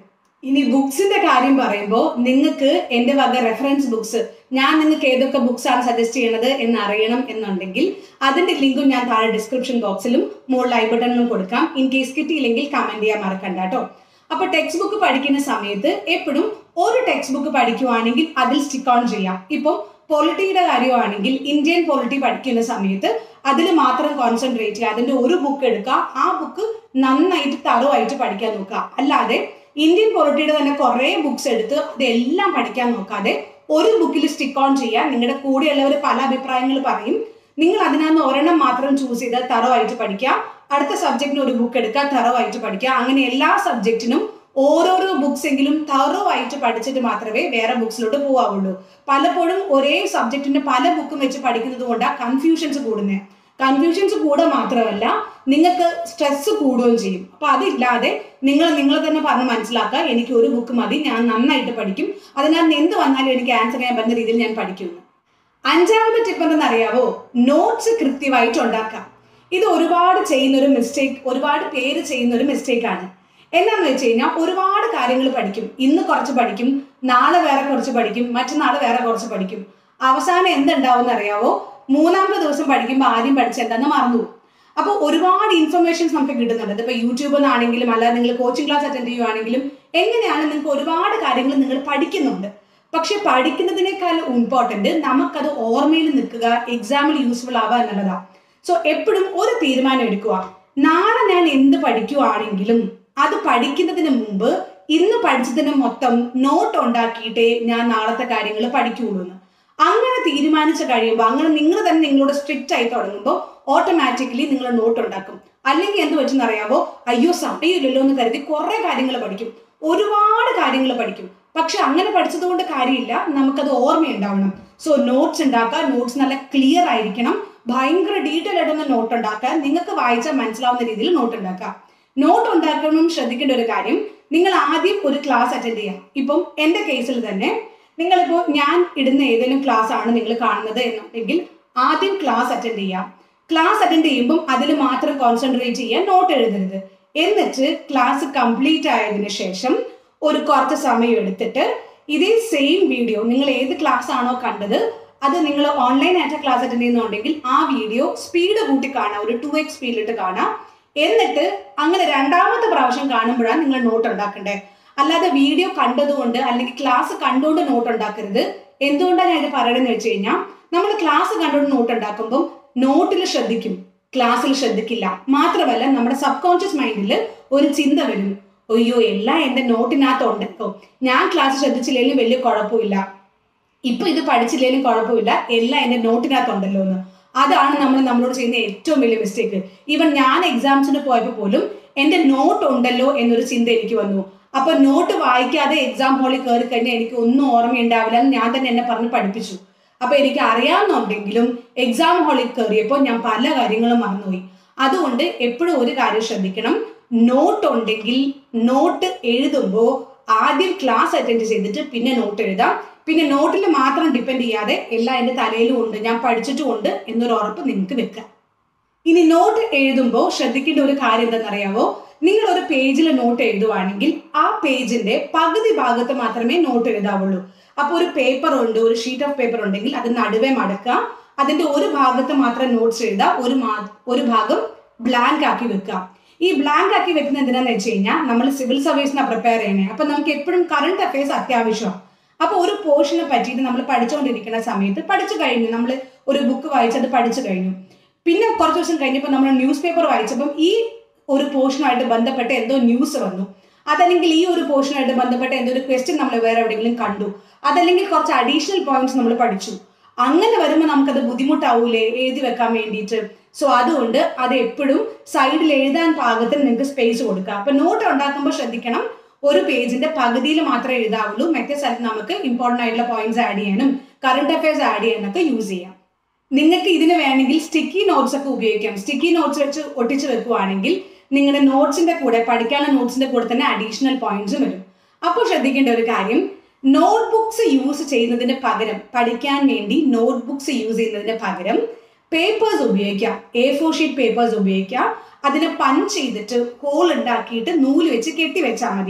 [SPEAKER 1] ഇനി ബുക്സിന്റെ കാര്യം പറയുമ്പോൾ നിങ്ങൾക്ക് എൻ്റെ വക റെഫറൻസ് ബുക്സ് ഞാൻ നിങ്ങൾക്ക് ഏതൊക്കെ ബുക്സ് ആണ് സജസ്റ്റ് ചെയ്യണത് എന്ന് അറിയണം എന്നുണ്ടെങ്കിൽ അതിന്റെ ലിങ്കും ഞാൻ താഴെ ഡിസ്ക്രിപ്ഷൻ ബോക്സിലും മുകളിൽ ഐ ബട്ടണിലും കൊടുക്കാം. ഇൻ കേസ് കിട്ടിയില്ലെങ്കിൽ കമന്റ് ചെയ്യാൻ മറക്കണ്ട കേട്ടോ. അപ്പൊ ടെക്സ്റ്റ് ബുക്ക് പഠിക്കുന്ന സമയത്ത് എപ്പോഴും ഒരു ടെക്സ്റ്റ് ബുക്ക് പഠിക്കുവാണെങ്കിൽ അതിൽ സ്റ്റിക്ക് ഓൺ ചെയ്യാം. ഇപ്പം പൊളിറ്റിയുടെ കാര്യമാണെങ്കിൽ ഇന്ത്യൻ പൊളിറ്റി പഠിക്കുന്ന സമയത്ത് അതിൽ മാത്രം കോൺസെൻട്രേറ്റ് ചെയ്യുക. അതിന്റെ ഒരു ബുക്ക് എടുക്കുക, ആ ബുക്ക് നന്നായിട്ട് തറവായിട്ട് പഠിക്കാൻ നോക്കുക. അല്ലാതെ ഇന്ത്യൻ പൊളിറ്റിയുടെ തന്നെ കുറെ ബുക്സ് എടുത്ത് അതെല്ലാം പഠിക്കാൻ നോക്കാതെ ഒരു ബുക്കിൽ സ്റ്റിക്ക് ഓൺ ചെയ്യാൻ. നിങ്ങളുടെ കൂടെയുള്ളവർ പല അഭിപ്രായങ്ങൾ പറയും, നിങ്ങൾ അതിനകത്ത് ഒരെണ്ണം മാത്രം ചൂസ് ചെയ്ത് തറവായിട്ട് പഠിക്കുക. അടുത്ത സബ്ജക്റ്റിന് ഒരു ബുക്ക് എടുക്കുക, തറവായിട്ട് പഠിക്കുക. അങ്ങനെ എല്ലാ സബ്ജക്റ്റിനും ഓരോരോ ബുക്സ് എങ്കിലും തറവായിട്ട് പഠിച്ചിട്ട് മാത്രമേ വേറെ ബുക്സിലോട്ട് പോവാവുള്ളൂ. പലപ്പോഴും ഒരേ സബ്ജക്റ്റിന്റെ പല ബുക്കും വെച്ച് പഠിക്കുന്നത് കൊണ്ടാണ് കൺഫ്യൂഷൻസ് കൂടുന്നത്. കൺഫ്യൂഷൻസ് കൂടുക മാത്രമല്ല നിങ്ങൾക്ക് സ്ട്രെസ് കൂടുകയും ചെയ്യും. അപ്പൊ അതില്ലാതെ നിങ്ങൾ നിങ്ങളെ തന്നെ പറഞ്ഞ് മനസ്സിലാക്കുക, എനിക്ക് ഒരു ബുക്ക് മതി, ഞാൻ നന്നായിട്ട് പഠിക്കും, അതിനാൽ എന്ത് വന്നാലും എനിക്ക് ആൻസർ ചെയ്യാൻ പറ്റുന്ന രീതിയിൽ ഞാൻ പഠിക്കുന്നു. അഞ്ചാമത്തെ ടിപ്പ് എന്തെന്ന് അറിയാവോ? നോട്ട്സ് കൃത്യമായിട്ട് ഉണ്ടാക്കാം. ഇത് ഒരുപാട് ചെയ്യുന്ന ഒരു മിസ്റ്റേക്ക്, ഒരുപാട് പേര് ചെയ്യുന്ന ഒരു മിസ്റ്റേക്ക് ആണ്. എന്താണെന്ന് വെച്ച് കഴിഞ്ഞാൽ ഒരുപാട് കാര്യങ്ങൾ പഠിക്കും. ഇന്ന് കുറച്ച് പഠിക്കും, നാളെ വേറെ കുറച്ച് പഠിക്കും, മറ്റന്നാൾ വേറെ കുറച്ച് പഠിക്കും. അവസാനം എന്തുണ്ടാവും അറിയാവോ? മൂന്നാമത്തെ ദിവസം പഠിക്കുമ്പോൾ ആദ്യം പഠിച്ച എന്താണെന്ന് മറന്നുപോകും. അപ്പോൾ ഒരുപാട് ഇൻഫർമേഷൻസ് നമുക്ക് കിട്ടുന്നുണ്ട്. ഇപ്പോൾ യൂട്യൂബിൽ നിന്നാണെങ്കിലും അല്ലാതെ നിങ്ങൾ കോച്ചിങ് ക്ലാസ് അറ്റൻഡ് ചെയ്യുവാണെങ്കിലും എങ്ങനെയാണ് നിങ്ങൾക്ക് ഒരുപാട് കാര്യങ്ങൾ നിങ്ങൾ പഠിക്കുന്നുണ്ട്. പക്ഷെ പഠിക്കുന്നതിനേക്കാൾ ഇമ്പോർട്ടന്റ് നമുക്കത് ഓർമ്മയിൽ നിൽക്കുക, എക്സാമിൽ യൂസ്ഫുൾ ആവുക എന്നുള്ളതാണ്. സോ എപ്പോഴും ഒരു തീരുമാനം എടുക്കുക. നാളെ ഞാൻ എന്ത് പഠിക്കുവാണെങ്കിലും അത് പഠിക്കുന്നതിന് മുമ്പ് ഇന്ന് പഠിച്ചതിന് മൊത്തം നോട്ട് ഉണ്ടാക്കിയിട്ടേ ഞാൻ നാളത്തെ കാര്യങ്ങൾ പഠിക്കുകയുള്ളൂ എന്ന്. അങ്ങനെ തീരുമാനിച്ച് കഴിയുമ്പോൾ, അങ്ങനെ നിങ്ങൾ തന്നെ നിങ്ങളോട് സ്ട്രിക്റ്റ് ആയി തുടങ്ങുമ്പോൾ ഓട്ടോമാറ്റിക്കലി നിങ്ങൾ നോട്ട് ഉണ്ടാക്കും. അല്ലെങ്കിൽ എന്ത് പറ്റുന്ന അറിയാവോ? അയ്യോ സമയമില്ലല്ലോ എന്ന് കരുതി കുറെ കാര്യങ്ങൾ പഠിക്കും, ഒരുപാട് കാര്യങ്ങൾ പഠിക്കും. പക്ഷെ അങ്ങനെ പഠിച്ചത് കൊണ്ട് കാര്യമില്ല, നമുക്കത് ഓർമ്മയുണ്ടാവണം. സോ നോട്ട്സ് ഉണ്ടാക്കുക. നോട്ട്സ് നല്ല ക്ലിയർ ആയിരിക്കണം. ഭയങ്കര ഡീറ്റെയിൽ ആയിട്ടൊന്ന് നോട്ട് ഉണ്ടാക്കുക. നിങ്ങൾക്ക് വായിച്ചാൽ മനസ്സിലാവുന്ന രീതിയിൽ നോട്ട് ഉണ്ടാക്കുക. നോട്ട് ഉണ്ടാക്കണം ശ്രദ്ധിക്കേണ്ട ഒരു കാര്യം, നിങ്ങൾ ആദ്യം ഒരു ക്ലാസ് അറ്റൻഡ് ചെയ്യാം. ഇപ്പം എൻ്റെ കേസിൽ തന്നെ നിങ്ങളിപ്പോൾ ഞാൻ ഇടുന്ന ഏതെങ്കിലും ക്ലാസ് ആണ് നിങ്ങൾ കാണുന്നത് എന്നുണ്ടെങ്കിൽ ആദ്യം ക്ലാസ് അറ്റൻഡ് ചെയ്യാം. ക്ലാസ് അറ്റൻഡ് ചെയ്യുമ്പം അതിൽ മാത്രം കോൺസെൻട്രേറ്റ് ചെയ്യാൻ, നോട്ട് എഴുതരുത്. എന്നിട്ട് ക്ലാസ് കംപ്ലീറ്റ് ആയതിനു ശേഷം ഒരു കുറച്ച് സമയം എടുത്തിട്ട് ഇതേ സെയിം വീഡിയോ നിങ്ങൾ ഏത് ക്ലാസ് ആണോ കണ്ടത് അത് നിങ്ങൾ ഓൺലൈൻ ആയിട്ട് ക്ലാസ് അറ്റൻഡ് ചെയ്യുന്നുണ്ടെങ്കിൽ ആ വീഡിയോ സ്പീഡ് കൂട്ടി കാണാം, ഒരു ടു എക്സ് സ്പീഡിലിട്ട് കാണാം. എന്നിട്ട് അങ്ങനെ രണ്ടാമത്തെ പ്രാവശ്യം കാണുമ്പോഴാണ് നിങ്ങൾ നോട്ട് ഉണ്ടാക്കണ്ടേ. അല്ലാതെ വീഡിയോ കണ്ടതുകൊണ്ട് അല്ലെങ്കിൽ ക്ലാസ് കണ്ടുകൊണ്ട് നോട്ട് ഉണ്ടാക്കരുത്. എന്തുകൊണ്ടാണ് ഞാൻ ഇത് പറയണമെന്ന് വെച്ച് കഴിഞ്ഞാൽ, നമ്മൾ ക്ലാസ് കണ്ടുകൊണ്ട് നോട്ട് ഉണ്ടാക്കുമ്പോൾ നോട്ടിൽ ശ്രദ്ധിക്കും, ക്ലാസ്സിൽ ശ്രദ്ധിക്കില്ല. മാത്രമല്ല നമ്മുടെ സബ് കോൺഷ്യസ് മൈൻഡിൽ ഒരു ചിന്ത വരും, അയ്യോ എല്ലാം എൻ്റെ നോട്ടിനകത്തുണ്ടല്ലോ, ഞാൻ ക്ലാസ് ശ്രദ്ധിച്ചില്ലെങ്കിലും വലിയ കുഴപ്പമില്ല, ഇപ്പൊ ഇത് പഠിച്ചില്ലെങ്കിലും കുഴപ്പമില്ല, എല്ലാം എൻ്റെ നോട്ടിനകത്തുണ്ടല്ലോ എന്ന്. അതാണ് നമ്മൾ നമ്മളോട് ചെയ്യുന്ന ഏറ്റവും വലിയ മിസ്റ്റേക്ക്. ഈവൻ ഞാൻ എക്സാംസിന് പോയപ്പോൾ പോലും എൻ്റെ നോട്ട് ഉണ്ടല്ലോ എന്നൊരു ചിന്ത എനിക്ക് വന്നു. അപ്പൊ നോട്ട് വായിക്കാതെ എക്സാം ഹാളിൽ കയറി കഴിഞ്ഞാൽ എനിക്ക് ഒന്നും ഓർമ്മയുണ്ടാവില്ല എന്ന് ഞാൻ തന്നെ എന്നെ പറഞ്ഞ് പഠിപ്പിച്ചു. അപ്പൊ എനിക്ക് അറിയാവുന്നുണ്ടെങ്കിലും എക്സാം ഹാളിൽ കയറിയപ്പോൾ ഞാൻ പല കാര്യങ്ങളും മറന്നുപോയി. അതുകൊണ്ട് എപ്പോഴും ഒരു കാര്യം ശ്രദ്ധിക്കണം, നോട്ട് ഉണ്ടെങ്കിൽ നോട്ട് എഴുതുമ്പോൾ ആദ്യം ക്ലാസ് അറ്റൻഡ് ചെയ്തിട്ട് പിന്നെ നോട്ട് എഴുതാം. പിന്നെ നോട്ടിൽ മാത്രം ഡിപ്പെൻഡ് ചെയ്യാതെ എല്ലാം എൻ്റെ തലയിലും ഉണ്ട്, ഞാൻ പഠിച്ചിട്ടും ഉണ്ട് എന്നൊരു ഉറപ്പ് നിങ്ങൾക്ക് വെക്കാം. ഇനി നോട്ട് എഴുതുമ്പോൾ ശ്രദ്ധിക്കേണ്ട ഒരു കാര്യം എന്താണെന്നറിയാവോ? നിങ്ങൾ ഒരു പേജിൽ നോട്ട് എഴുതുവാണെങ്കിൽ ആ പേജിന്റെ പകുതി ഭാഗത്ത് മാത്രമേ നോട്ട് എഴുതാവുള്ളൂ. അപ്പൊ ഒരു പേപ്പർ ഉണ്ട്, ഒരു ഷീറ്റ് ഓഫ് പേപ്പർ ഉണ്ടെങ്കിൽ അത് നടുവേ മടക്കുക, അതിന്റെ ഒരു ഭാഗത്ത് മാത്രം നോട്ട്സ് എഴുതുക, ഒരു ഒരു ഭാഗം ബ്ലാങ്ക് ആക്കി വെക്കുക. ഈ ബ്ലാങ്ക് ആക്കി വെക്കുന്ന എന്തിനാന്ന് വെച്ച് കഴിഞ്ഞാൽ നമ്മൾ സിവിൽ സർവീസിനാണ് പ്രിപ്പയർ ചെയ്യണേ. അപ്പൊ നമുക്ക് എപ്പോഴും കറണ്ട് അഫയേഴ്സ് അത്യാവശ്യമാണ്. അപ്പൊ ഒരു പോർഷനെ പറ്റിയിട്ട് നമ്മൾ പഠിച്ചുകൊണ്ടിരിക്കുന്ന സമയത്ത് പഠിച്ചു കഴിഞ്ഞു, നമ്മൾ ഒരു ബുക്ക് വായിച്ചത് പഠിച്ചു കഴിഞ്ഞു. പിന്നെ കുറച്ച് ദിവസം കഴിഞ്ഞപ്പോൾ നമ്മൾ ന്യൂസ് പേപ്പർ വായിച്ചപ്പം ഈ ഒരു പോർഷനുമായിട്ട് ബന്ധപ്പെട്ട എന്തോ ന്യൂസ് വന്നു, അതല്ലെങ്കിൽ ഈ ഒരു പോർഷനുമായിട്ട് ബന്ധപ്പെട്ട എന്തോ ഒരു ക്വസ്റ്റ്യൻ നമ്മൾ വേറെ എവിടെയെങ്കിലും കണ്ടു, അതല്ലെങ്കിൽ കുറച്ച് അഡീഷണൽ പോയിന്റ്സ് നമ്മൾ പഠിച്ചു. അങ്ങനെ വരുമ്പോൾ നമുക്കത് ബുദ്ധിമുട്ടാവൂലേ എഴുതി വെക്കാൻ വേണ്ടിയിട്ട്. സോ അതുകൊണ്ട് അത് എപ്പോഴും സൈഡിൽ എഴുതാൻ പാകത്തിന് നിങ്ങൾക്ക് സ്പേസ് കൊടുക്കുക. അപ്പൊ നോട്ട് ഉണ്ടാക്കുമ്പോൾ ശ്രദ്ധിക്കണം, ഒരു പേജിന്റെ പകുതിയിൽ മാത്രമേ എഴുതാവുള്ളൂ. മറ്റേ സ്ഥലത്ത് നമുക്ക് ഇമ്പോർട്ടൻ്റ് ആയിട്ടുള്ള പോയിന്റ്സ് ആഡ് ചെയ്യാനും കറണ്ട് അഫയേഴ്സ് ആഡ് ചെയ്യാനൊക്കെ യൂസ് ചെയ്യാം. നിങ്ങൾക്ക് ഇതിന് വേണമെങ്കിൽ സ്റ്റിക്കി നോട്ട്സ് ഒക്കെ ഉപയോഗിക്കാം. സ്റ്റിക്കി നോട്ട്സ് വെച്ച് ഒട്ടിച്ച് വെക്കുവാണെങ്കിൽ നിങ്ങളുടെ നോട്ട്സിന്റെ കൂടെ, പഠിക്കാനുള്ള നോട്ട്സിന്റെ കൂടെ തന്നെ അഡീഷണൽ പോയിന്റ്സും വരും. അപ്പോൾ ശ്രദ്ധിക്കേണ്ട ഒരു കാര്യം, നോട്ട് ബുക്സ് യൂസ് ചെയ്യുന്നതിന് പകരം, പഠിക്കാൻ വേണ്ടി നോട്ട് ബുക്സ് യൂസ് ചെയ്യുന്നതിന് പകരം പേപ്പേഴ്സ് ഉപയോഗിക്കാം. എ ഫോർ ഷീറ്റ് പേപ്പേഴ്സ് ഉപയോഗിക്കാം. അതിനെ പഞ്ച് ചെയ്തിട്ട് ഹോൾ ഉണ്ടാക്കിയിട്ട് നൂല് വെച്ച് കെട്ടി വെച്ചാൽ മതി.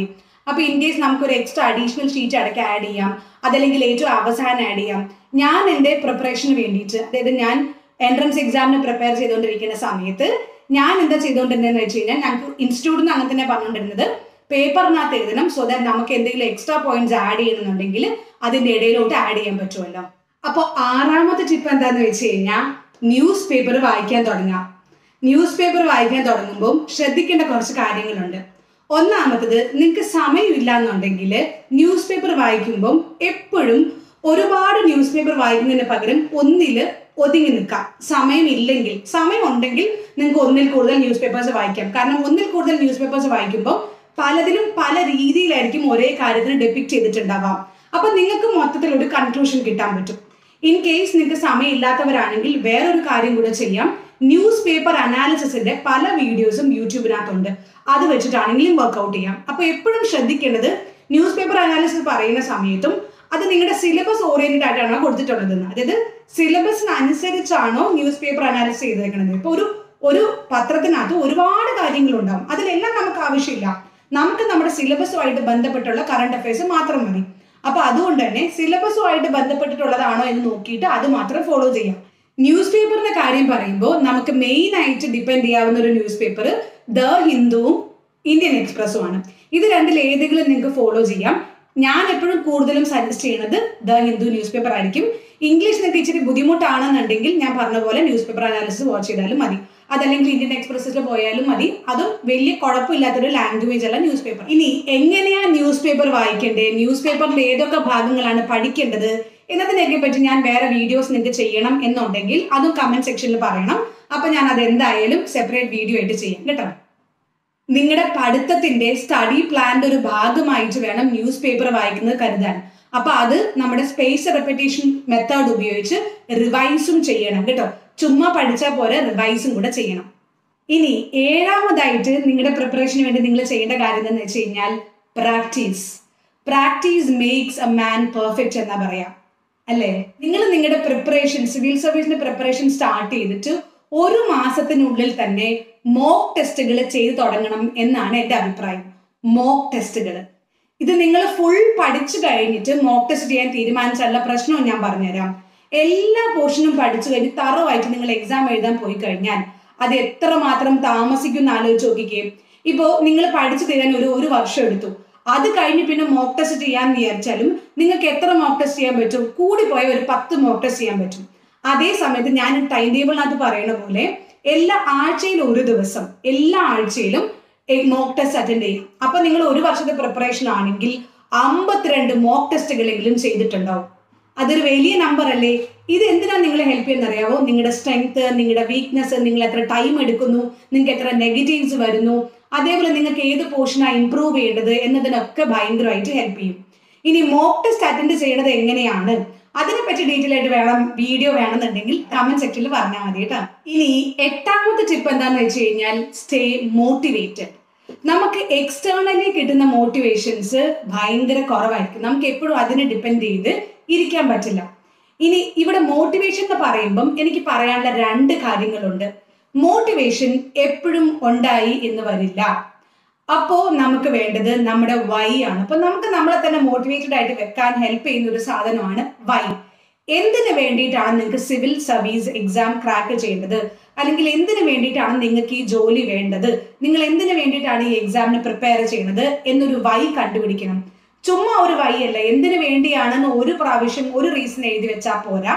[SPEAKER 1] അപ്പോൾ ഇൻ കേസ് നമുക്കൊരു എക്സ്ട്രാ അഡീഷണൽ ഷീറ്റ് അടക്കം ആഡ് ചെയ്യാം, അതല്ലെങ്കിൽ ഏറ്റവും അവസാനം ആഡ് ചെയ്യാം. ഞാൻ എൻ്റെ പ്രിപ്പറേഷന് വേണ്ടിയിട്ട്, അതായത് ഞാൻ എൻട്രൻസ് എക്സാമിന് പ്രിപ്പയർ ചെയ്തുകൊണ്ടിരിക്കുന്ന സമയത്ത് ഞാൻ എന്താ ചെയ്തുകൊണ്ടിരുന്നതെന്ന് വെച്ച് കഴിഞ്ഞാൽ, ഞങ്ങൾക്ക് ഇൻസ്റ്റിറ്റ്യൂട്ടിൽ നിന്ന് അങ്ങനെ തന്നെ പറഞ്ഞുകൊണ്ടിരുന്നത് പേപ്പറിനകത്ത് എഴുതണം, സോ ദാറ്റ് നമുക്ക് എന്തെങ്കിലും എക്സ്ട്രാ പോയിന്റ്സ് ആഡ് ചെയ്യണമെന്നുണ്ടെങ്കിൽ അതിൻ്റെ ഇടയിലോട്ട് ആഡ് ചെയ്യാൻ പറ്റുമല്ലോ. അപ്പോൾ ആറാമത്തെ ടിപ്പ് എന്താണെന്ന് വെച്ച് കഴിഞ്ഞാൽ, ന്യൂസ് പേപ്പർ വായിക്കാൻ തുടങ്ങാം. ന്യൂസ് പേപ്പർ വായിക്കാൻ തുടങ്ങുമ്പോൾ ശ്രദ്ധിക്കേണ്ട കുറച്ച് കാര്യങ്ങളുണ്ട്. ഒന്നാമത്തത്, നിങ്ങൾക്ക് സമയമില്ല എന്നുണ്ടെങ്കിൽ ന്യൂസ് പേപ്പർ വായിക്കുമ്പം എപ്പോഴും ഒരുപാട് ന്യൂസ് പേപ്പർ വായിക്കുന്നതിന് പകരം ഒന്നിൽ ഒതുങ്ങി നിൽക്കാം. സമയമില്ലെങ്കിൽ, സമയം ഉണ്ടെങ്കിൽ നിങ്ങൾക്ക് ഒന്നിൽ കൂടുതൽ ന്യൂസ് പേപ്പേഴ്സ് വായിക്കാം. കാരണം ഒന്നിൽ കൂടുതൽ ന്യൂസ് പേപ്പേഴ്സ് വായിക്കുമ്പോൾ പലതിലും പല രീതിയിലായിരിക്കും ഒരേ കാര്യത്തിന് ഡെപ്പിക്ട് ചെയ്തിട്ടുണ്ടാവാം. അപ്പം നിങ്ങൾക്ക് മൊത്തത്തിൽ ഒരു കൺക്ലൂഷൻ കിട്ടാൻ പറ്റും. ഇൻ കേസ് നിങ്ങൾക്ക് സമയമില്ലാത്തവരാണെങ്കിൽ വേറൊരു കാര്യം കൂടെ ചെയ്യാം. ന്യൂസ് പേപ്പർ അനാലിസിസിന്റെ പല വീഡിയോസും യൂട്യൂബിനകത്തുണ്ട്, അത് വെച്ചിട്ടാണെങ്കിലും വർക്ക്ഔട്ട് ചെയ്യാം. അപ്പോൾ എപ്പോഴും ശ്രദ്ധിക്കേണ്ടത്, ന്യൂസ് പേപ്പർ അനാലിസിസ് പറയുന്ന സമയത്തും അത് നിങ്ങളുടെ സിലബസ് ഓറിയന്റഡ് ആയിട്ടാണോ കൊടുത്തിട്ടുള്ളതെന്ന്, അതായത് സിലബസിനനുസരിച്ചാണോ ന്യൂസ് പേപ്പർ അനാലിസിസ് ചെയ്തേക്കുന്നത്. ഇപ്പോൾ ഒരു ഒരു പത്രത്തിനകത്ത് ഒരുപാട് കാര്യങ്ങളുണ്ടാവും, അതിലെല്ലാം നമുക്ക് ആവശ്യമില്ല. നമുക്ക് നമ്മുടെ സിലബസുമായിട്ട് ബന്ധപ്പെട്ടുള്ള കറണ്ട് അഫയേഴ്സ് മാത്രം മതി. അപ്പൊ അതുകൊണ്ട് തന്നെ സിലബസുമായിട്ട് ബന്ധപ്പെട്ടിട്ടുള്ളതാണോ എന്ന് നോക്കിയിട്ട് അത് മാത്രം ഫോളോ ചെയ്യാം. ന്യൂസ് പേപ്പറിന്റെ കാര്യം പറയുമ്പോൾ നമുക്ക് മെയിൻ ആയിട്ട് ഡിപ്പെൻഡ് ചെയ്യാവുന്ന ഒരു ന്യൂസ് പേപ്പർ ദ ഹിന്ദുവും ഇന്ത്യൻ എക്സ്പ്രസുമാണ്. ഇത് രണ്ടിൽ ഏതെങ്കിലും നിങ്ങൾക്ക് ഫോളോ ചെയ്യാം. ഞാൻ എപ്പോഴും കൂടുതലും സജസ്റ്റ് ചെയ്യുന്നത് ദ ഹിന്ദു ന്യൂസ് പേപ്പർ ആയിരിക്കും. ഇംഗ്ലീഷ് നിങ്ങൾക്ക് ഇച്ചിരി ബുദ്ധിമുട്ടാണെന്നുണ്ടെങ്കിൽ ഞാൻ പറഞ്ഞ പോലെ ന്യൂസ് പേപ്പർ അനാലിസിസ് വാച്ച് ചെയ്താലും മതി, അതല്ലെങ്കിൽ ഇന്ത്യൻ എക്സ്പ്രസിൽ പോയാലും മതി. അതും വലിയ കുഴപ്പമില്ലാത്തൊരു ലാംഗ്വേജ് അല്ല ന്യൂസ് പേപ്പർ. ഇനി എങ്ങനെയാ ന്യൂസ് പേപ്പർ വായിക്കേണ്ടത്, ന്യൂസ് പേപ്പറിൽ ഏതൊക്കെ ഭാഗങ്ങളാണ് പഠിക്കേണ്ടത് എന്നതിനെയൊക്കെ പറ്റി ഞാൻ വേറെ വീഡിയോസ് നിങ്ങൾക്ക് ചെയ്യണം എന്നുണ്ടെങ്കിൽ അതും കമന്റ് സെക്ഷനിൽ പറയണം. അപ്പൊ ഞാൻ അത് എന്തായാലും സെപ്പറേറ്റ് വീഡിയോ ആയിട്ട് ചെയ്യാം കേട്ടോ. നിങ്ങളുടെ പഠിത്തത്തിന്റെ സ്റ്റഡി പ്ലാന്റെ ഒരു ഭാഗമായിട്ട് വേണം ന്യൂസ് പേപ്പർ വായിക്കുന്നത് കരുതാൻ. അപ്പൊ അത് നമ്മുടെ സ്പേസ് റെപ്പിറ്റേഷൻ മെത്തേഡ് ഉപയോഗിച്ച് റിവൈസും ചെയ്യണം കേട്ടോ. ചുമ്മാ പഠിച്ചാൽ പോലെ റിവൈസും കൂടെ ചെയ്യണം. ഇനി ഏഴാമതായിട്ട് നിങ്ങളുടെ പ്രിപ്പറേഷന് വേണ്ടി നിങ്ങൾ ചെയ്യേണ്ട കാര്യം എന്താണെന്ന് വെച്ച് കഴിഞ്ഞാൽ practice. Practice makes a man perfect എന്നാ പറയാം, അല്ലേ? നിങ്ങൾ നിങ്ങളുടെ പ്രിപ്പറേഷൻ, സിവിൽ സർവീസിന്റെ പ്രിപ്പറേഷൻ സ്റ്റാർട്ട് ചെയ്തിട്ട് ഒരു മാസത്തിനുള്ളിൽ തന്നെ മോക്ക് ടെസ്റ്റുകൾ ചെയ്ത് തുടങ്ങണം എന്നാണ് എൻ്റെ അഭിപ്രായം. മോക്ക് ടെസ്റ്റുകൾ ഇത് നിങ്ങൾ ഫുൾ പഠിച്ചു കഴിഞ്ഞിട്ട് മോക്ക് ടെസ്റ്റ് ചെയ്യാൻ തീരുമാനിച്ചുള്ള പ്രശ്നവും ഞാൻ പറഞ്ഞുതരാം. എല്ലാ പോർഷനും പഠിച്ചു കഴിഞ്ഞ് തറവായിട്ട് നിങ്ങൾ എക്സാം എഴുതാൻ പോയി കഴിഞ്ഞാൽ അത് എത്രമാത്രം താമസിക്കും ആലോചിച്ച് നോക്കിക്കേ. ഇപ്പോൾ നിങ്ങൾ പഠിച്ചു തീരാൻ ഒരു ഒരു വർഷം എടുത്തു, അത് കഴിഞ്ഞ് പിന്നെ മോക്ക് ടെസ്റ്റ് ചെയ്യാൻ വിചാരിച്ചാലും നിങ്ങൾക്ക് എത്ര മോക്ക് ടെസ്റ്റ് ചെയ്യാൻ പറ്റും? കൂടിപ്പോയ ഒരു പത്ത് മോക്ക് ടെസ്റ്റ് ചെയ്യാൻ പറ്റും. അതേ സമയത്ത് ഞാൻ ടൈം ടേബിളിനകത്ത് പറയുന്ന പോലെ എല്ലാ ആഴ്ചയിലും ഒരു ദിവസം, എല്ലാ ആഴ്ചയിലും മോക്ക് ടെസ്റ്റ് അറ്റൻഡ് ചെയ്യും. അപ്പൊ നിങ്ങൾ ഒരു വർഷത്തെ പ്രിപ്പറേഷൻ ആണെങ്കിൽ അമ്പത്തിരണ്ട് മോക്ക് ടെസ്റ്റുകളെങ്കിലും ചെയ്തിട്ടുണ്ടാവും. അതൊരു വലിയ നമ്പർ അല്ലേ? ഇത് എന്തിനാണ് നിങ്ങളെ ഹെൽപ്പ് ചെയ്യുന്നറിയാവോ? നിങ്ങളുടെ സ്ട്രെങ്ത്, നിങ്ങളുടെ വീക്ക്നെസ്, നിങ്ങൾ എത്ര ടൈം എടുക്കുന്നു, നിങ്ങൾക്ക് എത്ര നെഗറ്റീവ്സ് വരുന്നു, അതേപോലെ നിങ്ങൾക്ക് ഏത് പോർഷനാണ് ഇംപ്രൂവ് ചെയ്യേണ്ടത് എന്നതിനൊക്കെ ഭയങ്കരമായിട്ട് ഹെൽപ്പ് ചെയ്യും. ഇനി മോക്ക് ടെസ്റ്റ് അറ്റൻഡ് ചെയ്യേണ്ടത് എങ്ങനെയാണ്, അതിനെപ്പറ്റി ഡീറ്റെയിൽ ആയിട്ട് വേണം വീഡിയോ വേണമെന്നുണ്ടെങ്കിൽ കമന്റ് സെക്ഷനിൽ പറഞ്ഞാൽ മതി കേട്ടോ. ഇനി എട്ടാമത്തെ ടിപ്പ് എന്താണെന്ന് വെച്ച് കഴിഞ്ഞാൽ സ്റ്റേ മോട്ടിവേറ്റഡ്. നമുക്ക് എക്സ്റ്റേണലി കിട്ടുന്ന മോട്ടിവേഷൻസ് ഭയങ്കര കുറവായിരിക്കും. നമുക്ക് എപ്പോഴും അതിനെ ഡിപ്പെൻഡ് ചെയ്ത് ഇരിക്കാൻ പറ്റില്ല. ഇനി ഇവിടെ മോട്ടിവേഷൻ എന്ന് പറയുമ്പം എനിക്ക് പറയാനുള്ള രണ്ട് കാര്യങ്ങളുണ്ട്. മോട്ടിവേഷൻ എപ്പോഴും ഉണ്ടായി എന്ന് വരില്ല. അപ്പോൾ നമുക്ക് വേണ്ടത് നമ്മുടെ വൈ ആണ്. അപ്പൊ നമുക്ക് നമ്മളെ തന്നെ മോട്ടിവേറ്റഡ് ആയിട്ട് വെക്കാൻ ഹെൽപ്പ് ചെയ്യുന്ന ഒരു സാധനമാണ് വൈ. എന്തിനു വേണ്ടിയിട്ടാണ് നിങ്ങൾക്ക് സിവിൽ സർവീസ് എക്സാം ക്രാക്ക് ചെയ്യേണ്ടത്, അല്ലെങ്കിൽ എന്തിനു വേണ്ടിയിട്ടാണ് നിങ്ങൾക്ക് ഈ ജോലി വേണ്ടത്, നിങ്ങൾ എന്തിനു വേണ്ടിയിട്ടാണ് ഈ എക്സാമിന് പ്രിപ്പയർ ചെയ്യുന്നത് എന്നൊരു വൈ കണ്ടുപിടിക്കണം. ചുമ്മാ ഒരു വൈ അല്ല, എന്തിനു വേണ്ടിയാണെന്ന് ഒരു പ്രാവശ്യം ഒരു റീസൺ എഴുതി വെച്ചാൽ പോരാ,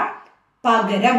[SPEAKER 1] പകരം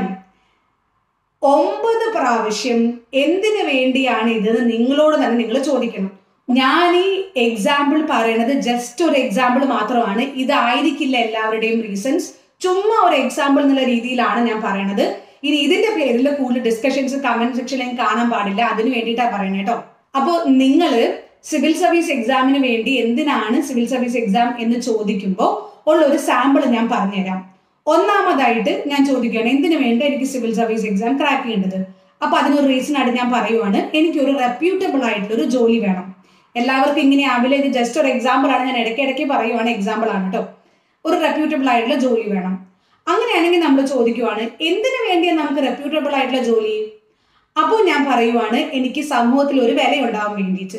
[SPEAKER 1] ഒമ്പത് പ്രാവശ്യം എന്തിനു വേണ്ടിയാണ് ഇതെന്ന് നിങ്ങളോട് തന്നെ നിങ്ങൾ ചോദിക്കണം. ഞാൻ ഈ എക്സാമ്പിൾ പറയണത് ജസ്റ്റ് ഒരു എക്സാമ്പിൾ മാത്രമാണ്, ഇതായിരിക്കില്ല എല്ലാവരുടെയും റീസൺസ്. ചുമ്മാ ഒരു എക്സാമ്പിൾ എന്നുള്ള രീതിയിലാണ് ഞാൻ പറയണത്. ഇനി ഇതിന്റെ പേരിൽ കൂടുതൽ ഡിസ്കഷൻസ് കമന്റ് സെക്ഷനിൽ കാണാൻ പാടില്ല, അതിന് വേണ്ടിയിട്ടാണ് പറയുന്നത് കേട്ടോ. അപ്പോൾ നിങ്ങൾ സിവിൽ സർവീസ് എക്സാമിന് വേണ്ടി എന്തിനാണ് സിവിൽ സർവീസ് എക്സാം എന്ന് ചോദിക്കുമ്പോൾ ഉള്ള ഒരു സാമ്പിൾ ഞാൻ പറഞ്ഞുതരാം. ഒന്നാമതായിട്ട് ഞാൻ ചോദിക്കുകയാണ്, എന്തിനു വേണ്ടി എനിക്ക് സിവിൽ സർവീസ് എക്സാം ക്രാക്ക് ചെയ്യേണ്ടത്? അപ്പൊ അതിനൊരു റീസൺ ആയിട്ട് ഞാൻ പറയുവാണ്, എനിക്കൊരു റെപ്യൂട്ടബിൾ ആയിട്ടുള്ള ഒരു ജോലി വേണം. എല്ലാവർക്കും ഇങ്ങനെ ആവില്ല, ഇത് ജസ്റ്റ് ഒരു എക്സാമ്പിൾ ആണ്, ഞാൻ ഇടയ്ക്കിടയ്ക്ക് പറയുവാണ് എക്സാമ്പിൾ ആണ് കേട്ടോ. ഒരു റെപ്യൂട്ടബിൾ ആയിട്ടുള്ള ജോലി വേണം. അങ്ങനെയാണെങ്കിൽ നമ്മൾ ചോദിക്കുവാണ്, എന്തിനു വേണ്ടിയാണ് നമുക്ക് റെപ്യൂട്ടബിൾ ആയിട്ടുള്ള ജോലി? അപ്പോൾ ഞാൻ പറയുവാണ്, എനിക്ക് സമൂഹത്തിൽ ഒരു വില ഉണ്ടാവാൻ വേണ്ടിയിട്ട്.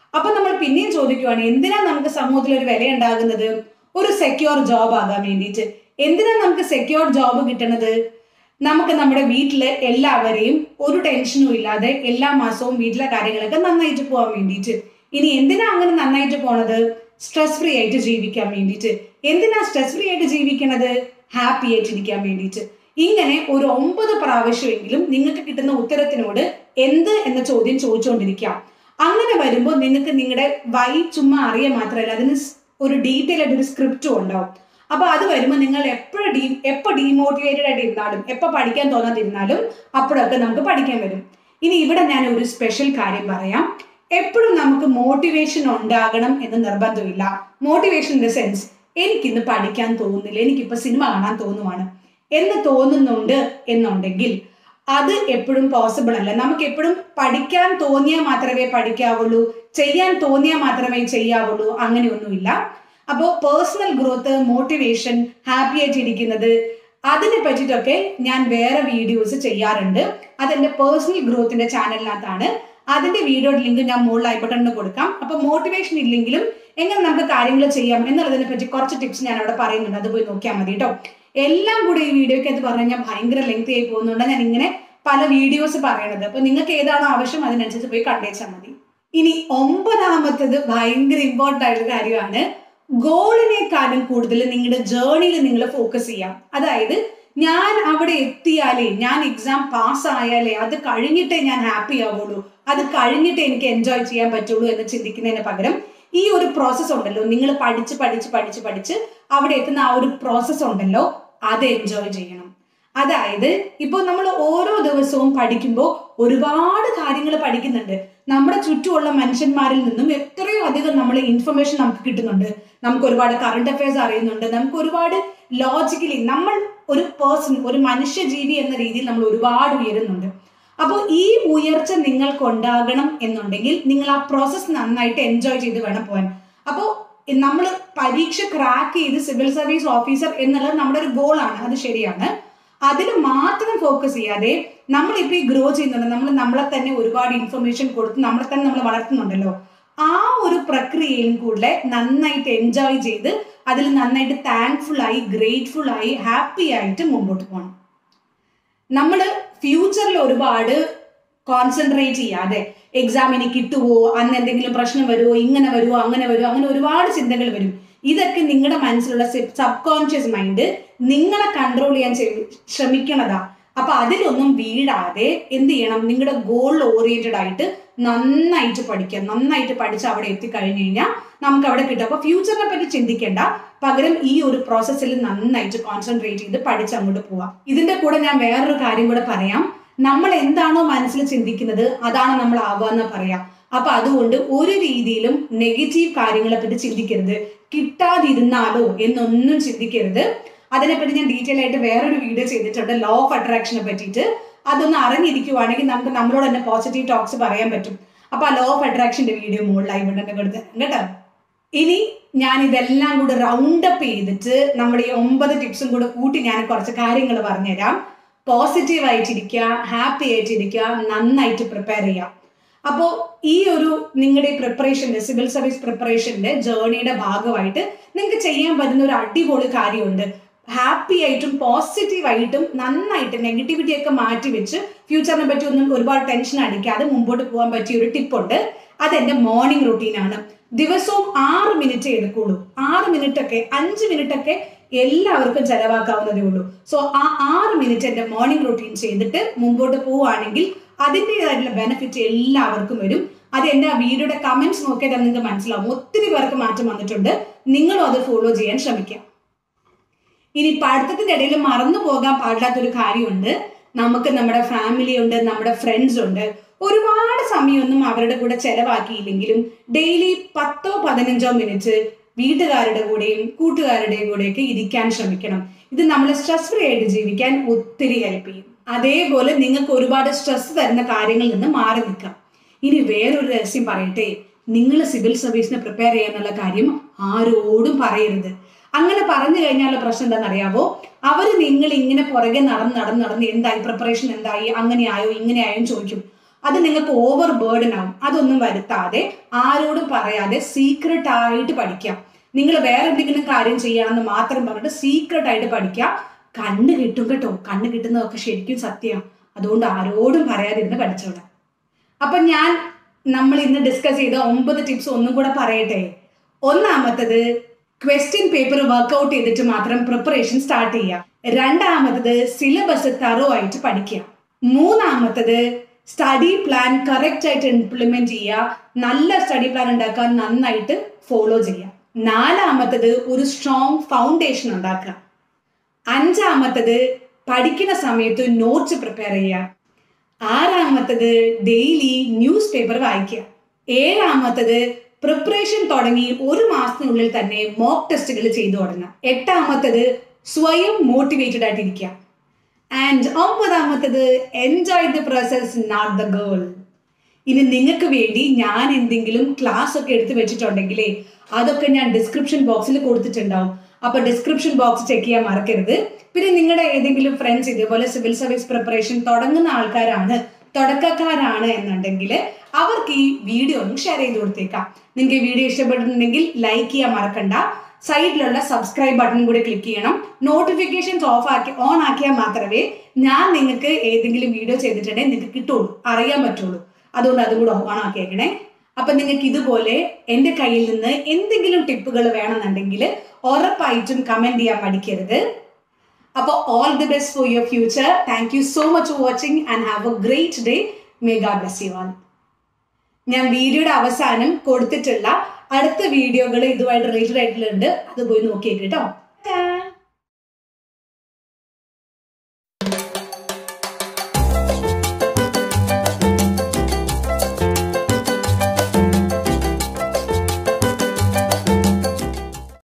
[SPEAKER 1] അപ്പൊ നമ്മൾ പിന്നെയും ചോദിക്കുവാണ്, എന്തിനാ നമുക്ക് സമൂഹത്തിൽ ഒരു വില ഉണ്ടാകുന്നത്? ഒരു സെക്യൂർ ജോബ് ആകാൻ വേണ്ടിയിട്ട്. എന്തിനാ നമുക്ക് സെക്യൂർ ജോബ് കിട്ടുന്നത്? നമുക്ക് നമ്മുടെ വീട്ടിലെ എല്ലാവരെയും ഒരു ടെൻഷനും ഇല്ലാതെ എല്ലാ മാസവും വീട്ടിലെ കാര്യങ്ങളൊക്കെ നന്നായിട്ട് പോകാൻ വേണ്ടിയിട്ട്. ഇനി എന്തിനാ അങ്ങനെ നന്നായിട്ട് പോണത്? സ്ട്രെസ് ഫ്രീ ആയിട്ട് ജീവിക്കാൻ വേണ്ടിയിട്ട്. എന്തിനാ സ്ട്രെസ് ഫ്രീ ആയിട്ട് ജീവിക്കണത്? ഹാപ്പി ആയിട്ട് ഇരിക്കാൻ വേണ്ടിയിട്ട്. ഇങ്ങനെ ഒരു ഒമ്പത് പ്രാവശ്യമെങ്കിലും നിങ്ങൾക്ക് കിട്ടുന്ന ഉത്തരത്തിനോട് എന്ത് എന്ന ചോദ്യം ചോദിച്ചുകൊണ്ടിരിക്കാം. അങ്ങനെ വരുമ്പോൾ നിങ്ങൾക്ക് നിങ്ങളുടെ വൈ ചുമ്മാ അറിയാൻ മാത്രമല്ല, അതിന് ഒരു ഡീറ്റെയിൽ ആയിട്ട് ഒരു സ്ക്രിപ്റ്റും ഉണ്ടാവും. അപ്പൊ അത് വരുമ്പോൾ നിങ്ങൾ എപ്പോഴും ഡീ എപ്പോൾ ഡീമോട്ടിവേറ്റഡ് ആയിട്ട് ഇരുന്നാലും എപ്പോൾ പഠിക്കാൻ തോന്നാതിരുന്നാലും അപ്പോഴൊക്കെ നമുക്ക് പഠിക്കാൻ വരും. ഇനി ഇവിടെ ഞാൻ ഒരു സ്പെഷ്യൽ കാര്യം പറയാം. എപ്പോഴും നമുക്ക് മോട്ടിവേഷൻ ഉണ്ടാകണം എന്ന് നിർബന്ധമില്ല. മോട്ടിവേഷൻ ഇൻ ദ സെൻസ്, എനിക്കിന്ന് പഠിക്കാൻ തോന്നുന്നില്ല, എനിക്കിപ്പോ സിനിമ കാണാൻ തോന്നുവാണ് എന്ന് തോന്നുന്നുണ്ട് എന്നുണ്ടെങ്കിൽ അത് എപ്പോഴും പോസിബിൾ അല്ല. നമുക്ക് എപ്പോഴും പഠിക്കാൻ തോന്നിയാൽ മാത്രമേ പഠിക്കാവുള്ളൂ, ചെയ്യാൻ തോന്നിയാൽ മാത്രമേ ചെയ്യാവുള്ളൂ, അങ്ങനെയൊന്നുമില്ല. അപ്പോൾ പേഴ്സണൽ ഗ്രോത്ത്, മോട്ടിവേഷൻ, ഹാപ്പി ആയിട്ട് ഇരിക്കുന്നത്, അതിനെ പറ്റിയിട്ടൊക്കെ ഞാൻ വേറെ വീഡിയോസ് ചെയ്യാറുണ്ട്. അതെന്റെ പേഴ്സണൽ ഗ്രോത്തിന്റെ ചാനലിനകത്താണ്. അതിന്റെ വീഡിയോയുടെ ലിങ്ക് ഞാൻ മുകളിൽ ഐ ബട്ടണിന് കൊടുക്കാം. അപ്പൊ മോട്ടിവേഷൻ ഇല്ലെങ്കിലും എങ്ങനെ നമുക്ക് കാര്യങ്ങൾ ചെയ്യാം എന്നുള്ളതിനെ പറ്റി കുറച്ച് ടിപ്സ് ഞാൻ അവിടെ പറയുന്നുണ്ട്. അത് പോയി നോക്കിയാൽ മതി കേട്ടോ. എല്ലാം കൂടി ഈ വീഡിയോക്ക് അത് പറഞ്ഞു കഴിഞ്ഞാൽ ഭയങ്കര ലെങ്ത് ആയി പോകുന്നുണ്ട് ഞാൻ ഇങ്ങനെ പല വീഡിയോസ് പറയണത്. അപ്പൊ നിങ്ങൾക്ക് ഏതാണോ ആവശ്യം അതിനനുസരിച്ച് പോയി കണ്ടേച്ചാൽ മതി. ഇനി ഒമ്പതാമത്തത് ഭയങ്കര ഇമ്പോർട്ടൻ്റ് ആയിട്ടുള്ള കാര്യമാണ്. ഗോളിനേക്കാളും കൂടുതൽ നിങ്ങളുടെ ജേർണിയിൽ നിങ്ങൾ ഫോക്കസ് ചെയ്യാം. അതായത് ഞാൻ അവിടെ എത്തിയാലേ, ഞാൻ എക്സാം പാസ് ആയാലേ, അത് കഴിഞ്ഞിട്ടേ ഞാൻ ഹാപ്പി ആവുള്ളൂ, അത് കഴിഞ്ഞിട്ടേ എനിക്ക് എൻജോയ് ചെയ്യാൻ പറ്റുള്ളൂ എന്ന് ചിന്തിക്കുന്നതിന് പകരം ഈ ഒരു പ്രോസസ്സ് ഉണ്ടല്ലോ, നിങ്ങൾ പഠിച്ച് പഠിച്ച് പഠിച്ച് പഠിച്ച് അവിടെ എത്തുന്ന ആ ഒരു പ്രോസസ്സ് ഉണ്ടല്ലോ, അത് എൻജോയ് ചെയ്യണം. അതായത് ഇപ്പൊ നമ്മൾ ഓരോ ദിവസവും പഠിക്കുമ്പോൾ ഒരുപാട് കാര്യങ്ങൾ പഠിക്കുന്നുണ്ട്. നമ്മുടെ ചുറ്റുമുള്ള മനുഷ്യന്മാരിൽ നിന്നും എത്രയോ അധികം നമ്മൾ ഇൻഫർമേഷൻ നമുക്ക് കിട്ടുന്നുണ്ട്. നമുക്ക് ഒരുപാട് കറണ്ട് അഫയേഴ്സ് അറിയുന്നുണ്ട്. നമുക്ക് ഒരുപാട് ലോജിക്കലി നമ്മൾ ഒരു പേഴ്സൺ, ഒരു മനുഷ്യജീവി എന്ന രീതിയിൽ നമ്മൾ ഒരുപാട് ഉയരുന്നുണ്ട്. അപ്പോൾ ഈ ഉയർച്ച നിങ്ങൾക്ക് ഉണ്ടാകണം എന്നുണ്ടെങ്കിൽ നിങ്ങൾ ആ പ്രോസസ്സ് നന്നായിട്ട് എൻജോയ് ചെയ്ത് വേണം പോകാൻ. അപ്പോൾ നമ്മൾ പരീക്ഷ ക്രാക്ക് ചെയ്ത് സിവിൽ സർവീസ് ഓഫീസർ എന്നുള്ളത് നമ്മുടെ ഒരു ഗോളാണ്, അത് ശരിയാണ്. അതിന് മാത്രം ഫോക്കസ് ചെയ്യാതെ നമ്മളിപ്പോൾ ഈ ഗ്രോ ചെയ്യുന്നുണ്ട്, നമ്മൾ നമ്മളെ തന്നെ ഒരുപാട് ഇൻഫർമേഷൻ കൊടുത്ത് നമ്മളെ തന്നെ നമ്മൾ വളർത്തുന്നുണ്ടല്ലോ, ആ ഒരു പ്രക്രിയയിലും കൂടെ നന്നായിട്ട് എൻജോയ് ചെയ്ത് അതിൽ നന്നായിട്ട് താങ്ക്ഫുൾ ആയി, ഗ്രേറ്റ്ഫുൾ ആയി, ഹാപ്പി ആയിട്ട് മുമ്പോട്ട് പോകണം. നമ്മൾ ഫ്യൂച്ചറിൽ ഒരുപാട് കോൺസെൻട്രേറ്റ് ചെയ്യാതെ എക്സാമിന് കിട്ടുമോ, അന്ന് എന്തെങ്കിലും പ്രശ്നം വരുമോ, ഇങ്ങനെ വരുമോ, അങ്ങനെ വരുമോ, അങ്ങനെ ഒരുപാട് ചിന്തകൾ വരും. ഇതൊക്കെ നിങ്ങളുടെ മനസ്സിലുള്ള സബ് കോൺഷ്യസ് മൈൻഡ് നിങ്ങളെ കൺട്രോൾ ചെയ്യാൻ ശ്രമിക്കണതാ. അപ്പൊ അതിലൊന്നും വീഴാതെ എന്ത് ചെയ്യണം, നിങ്ങളുടെ ഗോൾ ഓറിയന്റഡ് ആയിട്ട് നന്നായിട്ട് പഠിക്കുക. നന്നായിട്ട് പഠിച്ച് അവിടെ എത്തിക്കഴിഞ്ഞു കഴിഞ്ഞാൽ നമുക്ക് അവിടെ കിട്ടും. അപ്പൊ ഫ്യൂച്ചറിനെ പറ്റി ചിന്തിക്കേണ്ട, പകരം ഈ ഒരു പ്രോസസ്സിൽ നന്നായിട്ട് കോൺസെൻട്രേറ്റ് ചെയ്ത് പഠിച്ച് അങ്ങോട്ട് പോവാം. ഇതിന്റെ കൂടെ ഞാൻ വേറൊരു കാര്യം കൂടെ പറയാം. നമ്മൾ എന്താണോ മനസ്സിൽ ചിന്തിക്കുന്നത് അതാണ് നമ്മൾ ആവാന്ന് പറയാം. അപ്പൊ അതുകൊണ്ട് ഒരു രീതിയിലും നെഗറ്റീവ് കാര്യങ്ങളെ പറ്റി ചിന്തിക്കരുത്. കിട്ടാതിരുന്നാലോ എന്നൊന്നും ചിന്തിക്കരുത്. അതിനെപ്പറ്റി ഞാൻ ഡീറ്റെയിൽ ആയിട്ട് വേറൊരു വീഡിയോ ചെയ്തിട്ടുണ്ട്, ലോ ഓഫ് അട്രാക്ഷനെ പറ്റിയിട്ട്. അതൊന്ന് അറിഞ്ഞിരിക്കുവാണെങ്കിൽ നമുക്ക് നമ്മളോട് തന്നെ പോസിറ്റീവ് ടോക്സ് പറയാൻ പറ്റും. അപ്പൊ ആ ലോ ഓഫ് അട്രാക്ഷന്റെ വീഡിയോ മുകളിലായി ബട്ടന്റെ കൊടുത്ത് കേട്ടോ. ഇനി ഞാൻ ഇതെല്ലാം കൂടെ റൗണ്ട് അപ്പ് ചെയ്തിട്ട് നമ്മുടെ ഈ ഒമ്പത് ടിപ്സും കൂടെ കൂട്ടി ഞാൻ കുറച്ച് കാര്യങ്ങൾ പറഞ്ഞുതരാം. പോസിറ്റീവ് ആയിട്ടിരിക്കുക, ഹാപ്പി ആയിട്ടിരിക്കുക, നന്നായിട്ട് പ്രിപ്പയർ ചെയ്യാം. അപ്പോൾ ഈ ഒരു നിങ്ങളുടെ പ്രിപ്പറേഷൻ്റെ, സിവിൽ സർവീസ് പ്രിപ്പറേഷൻ്റെ ജേർണിയുടെ ഭാഗമായിട്ട് നിങ്ങൾക്ക് ചെയ്യാൻ പറ്റുന്ന ഒരു അടിപൊളി കാര്യമുണ്ട്. ഹാപ്പി ആയിട്ടും പോസിറ്റീവായിട്ടും നന്നായിട്ട് നെഗറ്റിവിറ്റി ഒക്കെ മാറ്റി വെച്ച് ഫ്യൂച്ചറിനെ പറ്റി ഒന്നും ഒരുപാട് ടെൻഷൻ അടിക്കാതെ മുമ്പോട്ട് പോകാൻ പറ്റിയ ഒരു ടിപ്പുണ്ട്. അതെന്റെ മോർണിംഗ് റൂട്ടീനാണ്. ദിവസവും ആറ് മിനിറ്റ് എടുക്കുള്ളൂ. ആറ് മിനിറ്റ് ഒക്കെ അഞ്ച് മിനിറ്റ് ഒക്കെ എല്ലാവർക്കും ചെലവാക്കാവുന്നതേ ഉള്ളൂ. സോ ആ ആറ് മിനിറ്റ് എൻ്റെ മോർണിംഗ് റൂട്ടീൻ ചെയ്തിട്ട് മുമ്പോട്ട് പോവുകയാണെങ്കിൽ അതിൻ്റെതായിട്ടുള്ള ബെനിഫിറ്റ് എല്ലാവർക്കും വരും. അത് എൻ്റെ ആ വീഡിയോയുടെ കമന്റ്സ് നോക്കിയാൽ നിങ്ങൾക്ക് മനസ്സിലാവും. ഒത്തിരി പേർക്ക് മാറ്റം വന്നിട്ടുണ്ട്. നിങ്ങളും അത് ഫോളോ ചെയ്യാൻ ശ്രമിക്കാം. ഇനി പഠിത്തത്തിന്റെ ഇടയിൽ മറന്നു പോകാൻ പാടില്ലാത്തൊരു കാര്യമുണ്ട്. നമുക്ക് നമ്മുടെ ഫാമിലി ഉണ്ട്, നമ്മുടെ ഫ്രണ്ട്സ് ഉണ്ട്. ഒരുപാട് സമയമൊന്നും അവരുടെ കൂടെ ചെലവാക്കിയില്ലെങ്കിലും ഡെയിലി പത്തോ പതിനഞ്ചോ മിനിറ്റ് വീട്ടുകാരുടെ കൂടെയും കൂട്ടുകാരുടെയും കൂടെയൊക്കെ ഇരിക്കാൻ ശ്രമിക്കണം. ഇത് നമ്മളെ സ്ട്രെസ് ഫ്രീ ആയിട്ട് ജീവിക്കാൻ ഒത്തിരി ഹെൽപ്പ് ചെയ്യും. അതേപോലെ നിങ്ങൾക്ക് ഒരുപാട് സ്ട്രെസ് തരുന്ന കാര്യങ്ങളിൽ നിന്ന് മാറി നിൽക്കാം. ഇനി വേറൊരു രഹസ്യം പറയട്ടെ, നിങ്ങൾ സിവിൽ സർവീസിന് പ്രിപ്പയർ ചെയ്യാനുള്ള കാര്യം ആരോടും പറയരുത്. അങ്ങനെ പറഞ്ഞു കഴിഞ്ഞാലുള്ള പ്രശ്നം എന്താണെന്നറിയാവോ? അവര് നിങ്ങൾ ഇങ്ങനെ പുറകെ നടന്ന് നടന്ന് നടന്ന് എന്തായി, പ്രിപ്പറേഷൻ എന്തായി, അങ്ങനെ ആയോ ഇങ്ങനെ ആയോ ചോദിക്കും. അത് നിങ്ങൾക്ക് ഓവർ ബേർഡൻ ആവും. അതൊന്നും വരുത്താതെ ആരോടും പറയാതെ സീക്രട്ട് ആയിട്ട് പഠിക്കാം. നിങ്ങൾ വേറെ എന്തെങ്കിലും കാര്യം ചെയ്യാമെന്ന് മാത്രം പറഞ്ഞിട്ട് സീക്രട്ട് ആയിട്ട് പഠിക്കാം. കണ്ണ് കിട്ടും കേട്ടോ. കണ്ണ് കിട്ടുന്നതൊക്കെ ശരിക്കും സത്യമാണ്. അതുകൊണ്ട് ആരോടും പറയാതിരുന്ന് പഠിച്ചോളാം. അപ്പൊ ഞാൻ നമ്മൾ ഇന്ന് ഡിസ്കസ് ചെയ്ത ഒമ്പത് ടിപ്സ് ഒന്നും കൂടെ പറയട്ടെ. ഒന്നാമത്തത്, ക്വസ്റ്റ്യൻ പേപ്പർ വർക്ക്ഔട്ട് ചെയ്തിട്ട് മാത്രം പ്രിപ്പറേഷൻ സ്റ്റാർട്ട് ചെയ്യാം. രണ്ടാമത്തത്, സിലബസ് തറോ ആയിട്ട് പഠിക്കുക. മൂന്നാമത്തത്, സ്റ്റഡി പ്ലാൻ കറക്റ്റ് ആയിട്ട് ഇംപ്ലിമെന്റ് ചെയ്യുക. നല്ല സ്റ്റഡി പ്ലാൻ ഉണ്ടാക്കാൻ നന്നായിട്ട് ഫോളോ ചെയ്യുക. നാലാമത്തത്, ഒരു സ്ട്രോങ് ഫൗണ്ടേഷൻ ഉണ്ടാക്കുക. അഞ്ചാമത്തത്, പഠിക്കുന്ന സമയത്ത് നോട്ട്സ് പ്രിപ്പയർ ചെയ്യുക. ആറാമത്തത്, ഡെയിലി ന്യൂസ് പേപ്പർ വായിക്കുക. ഏഴാമത്തത്, പ്രിപ്പറേഷൻ തുടങ്ങി ഒരു മാസത്തിനുള്ളിൽ തന്നെ മോക്ക് ടെസ്റ്റുകൾ ചെയ്തു തുടങ്ങുക. എട്ടാമത്തത്, സ്വയം മോട്ടിവേറ്റഡ് ആയിട്ടിരിക്കുക. ആൻഡ് ഒമ്പതാമത്തത്, enjoy the process not the goal. ഇനി നിങ്ങൾക്ക് വേണ്ടി ഞാൻ എന്തെങ്കിലും ക്ലാസ് ഒക്കെ എടുത്ത് വെച്ചിട്ടുണ്ടെങ്കിലേ അതൊക്കെ ഞാൻ ഡിസ്ക്രിപ്ഷൻ ബോക്സിൽ കൊടുത്തിട്ടുണ്ടാവും. അപ്പൊ ഡിസ്ക്രിപ്ഷൻ ബോക്സ് ചെക്ക് ചെയ്യാൻ മറക്കരുത്. പിന്നെ നിങ്ങളുടെ ഏതെങ്കിലും ഫ്രണ്ട്സ് ഇതേപോലെ സിവിൽ സർവീസ് പ്രിപ്പറേഷൻ തുടങ്ങുന്ന ആൾക്കാരാണ്, തുടക്കക്കാരാണ് എന്നുണ്ടെങ്കിൽ അവർക്ക് ഈ വീഡിയോ ഒന്ന് ഷെയർ ചെയ്ത് കൊടുത്തേക്കാം. നിങ്ങൾക്ക് വീഡിയോ ഇഷ്ടപ്പെട്ടിട്ടുണ്ടെങ്കിൽ ലൈക്ക് ചെയ്യാൻ മറക്കണ്ട. സൈഡിലുള്ള സബ്സ്ക്രൈബ് ബട്ടൺ കൂടി ക്ലിക്ക് ചെയ്യണം. നോട്ടിഫിക്കേഷൻസ് ഓഫ് ആക്കി ഓൺ ആക്കിയാൽ മാത്രമേ ഞാൻ നിങ്ങൾക്ക് ഏതെങ്കിലും വീഡിയോ ചെയ്തിട്ടുണ്ടെങ്കിൽ നിങ്ങൾക്ക് കിട്ടുള്ളൂ, അറിയാൻ പറ്റുള്ളൂ. അതുകൊണ്ട് അതും കൂടെ ഓൺ ആക്കിയേക്കണേ. അപ്പൊ നിങ്ങൾക്ക് ഇതുപോലെ എൻ്റെ കയ്യിൽ നിന്ന് എന്തെങ്കിലും ടിപ്പുകൾ വേണമെന്നുണ്ടെങ്കിൽ ഉറപ്പായിട്ടും കമന്റ് ചെയ്യാൻ പഠിക്കരുത്. അപ്പോൾ all the best for your future. Thank you so much for watching and have a great day. May God bless you all. ഞാൻ വീഡിയോയുടെ അവസാനം കൊടുത്തിട്ടുള്ള അടുത്ത വീഡിയോകൾ ഇതുമായിട്ട് റിലേറ്റഡ് ആയിട്ടുള്ളത്, അത് പോയി നോക്കിയേക്ക് കേട്ടോ.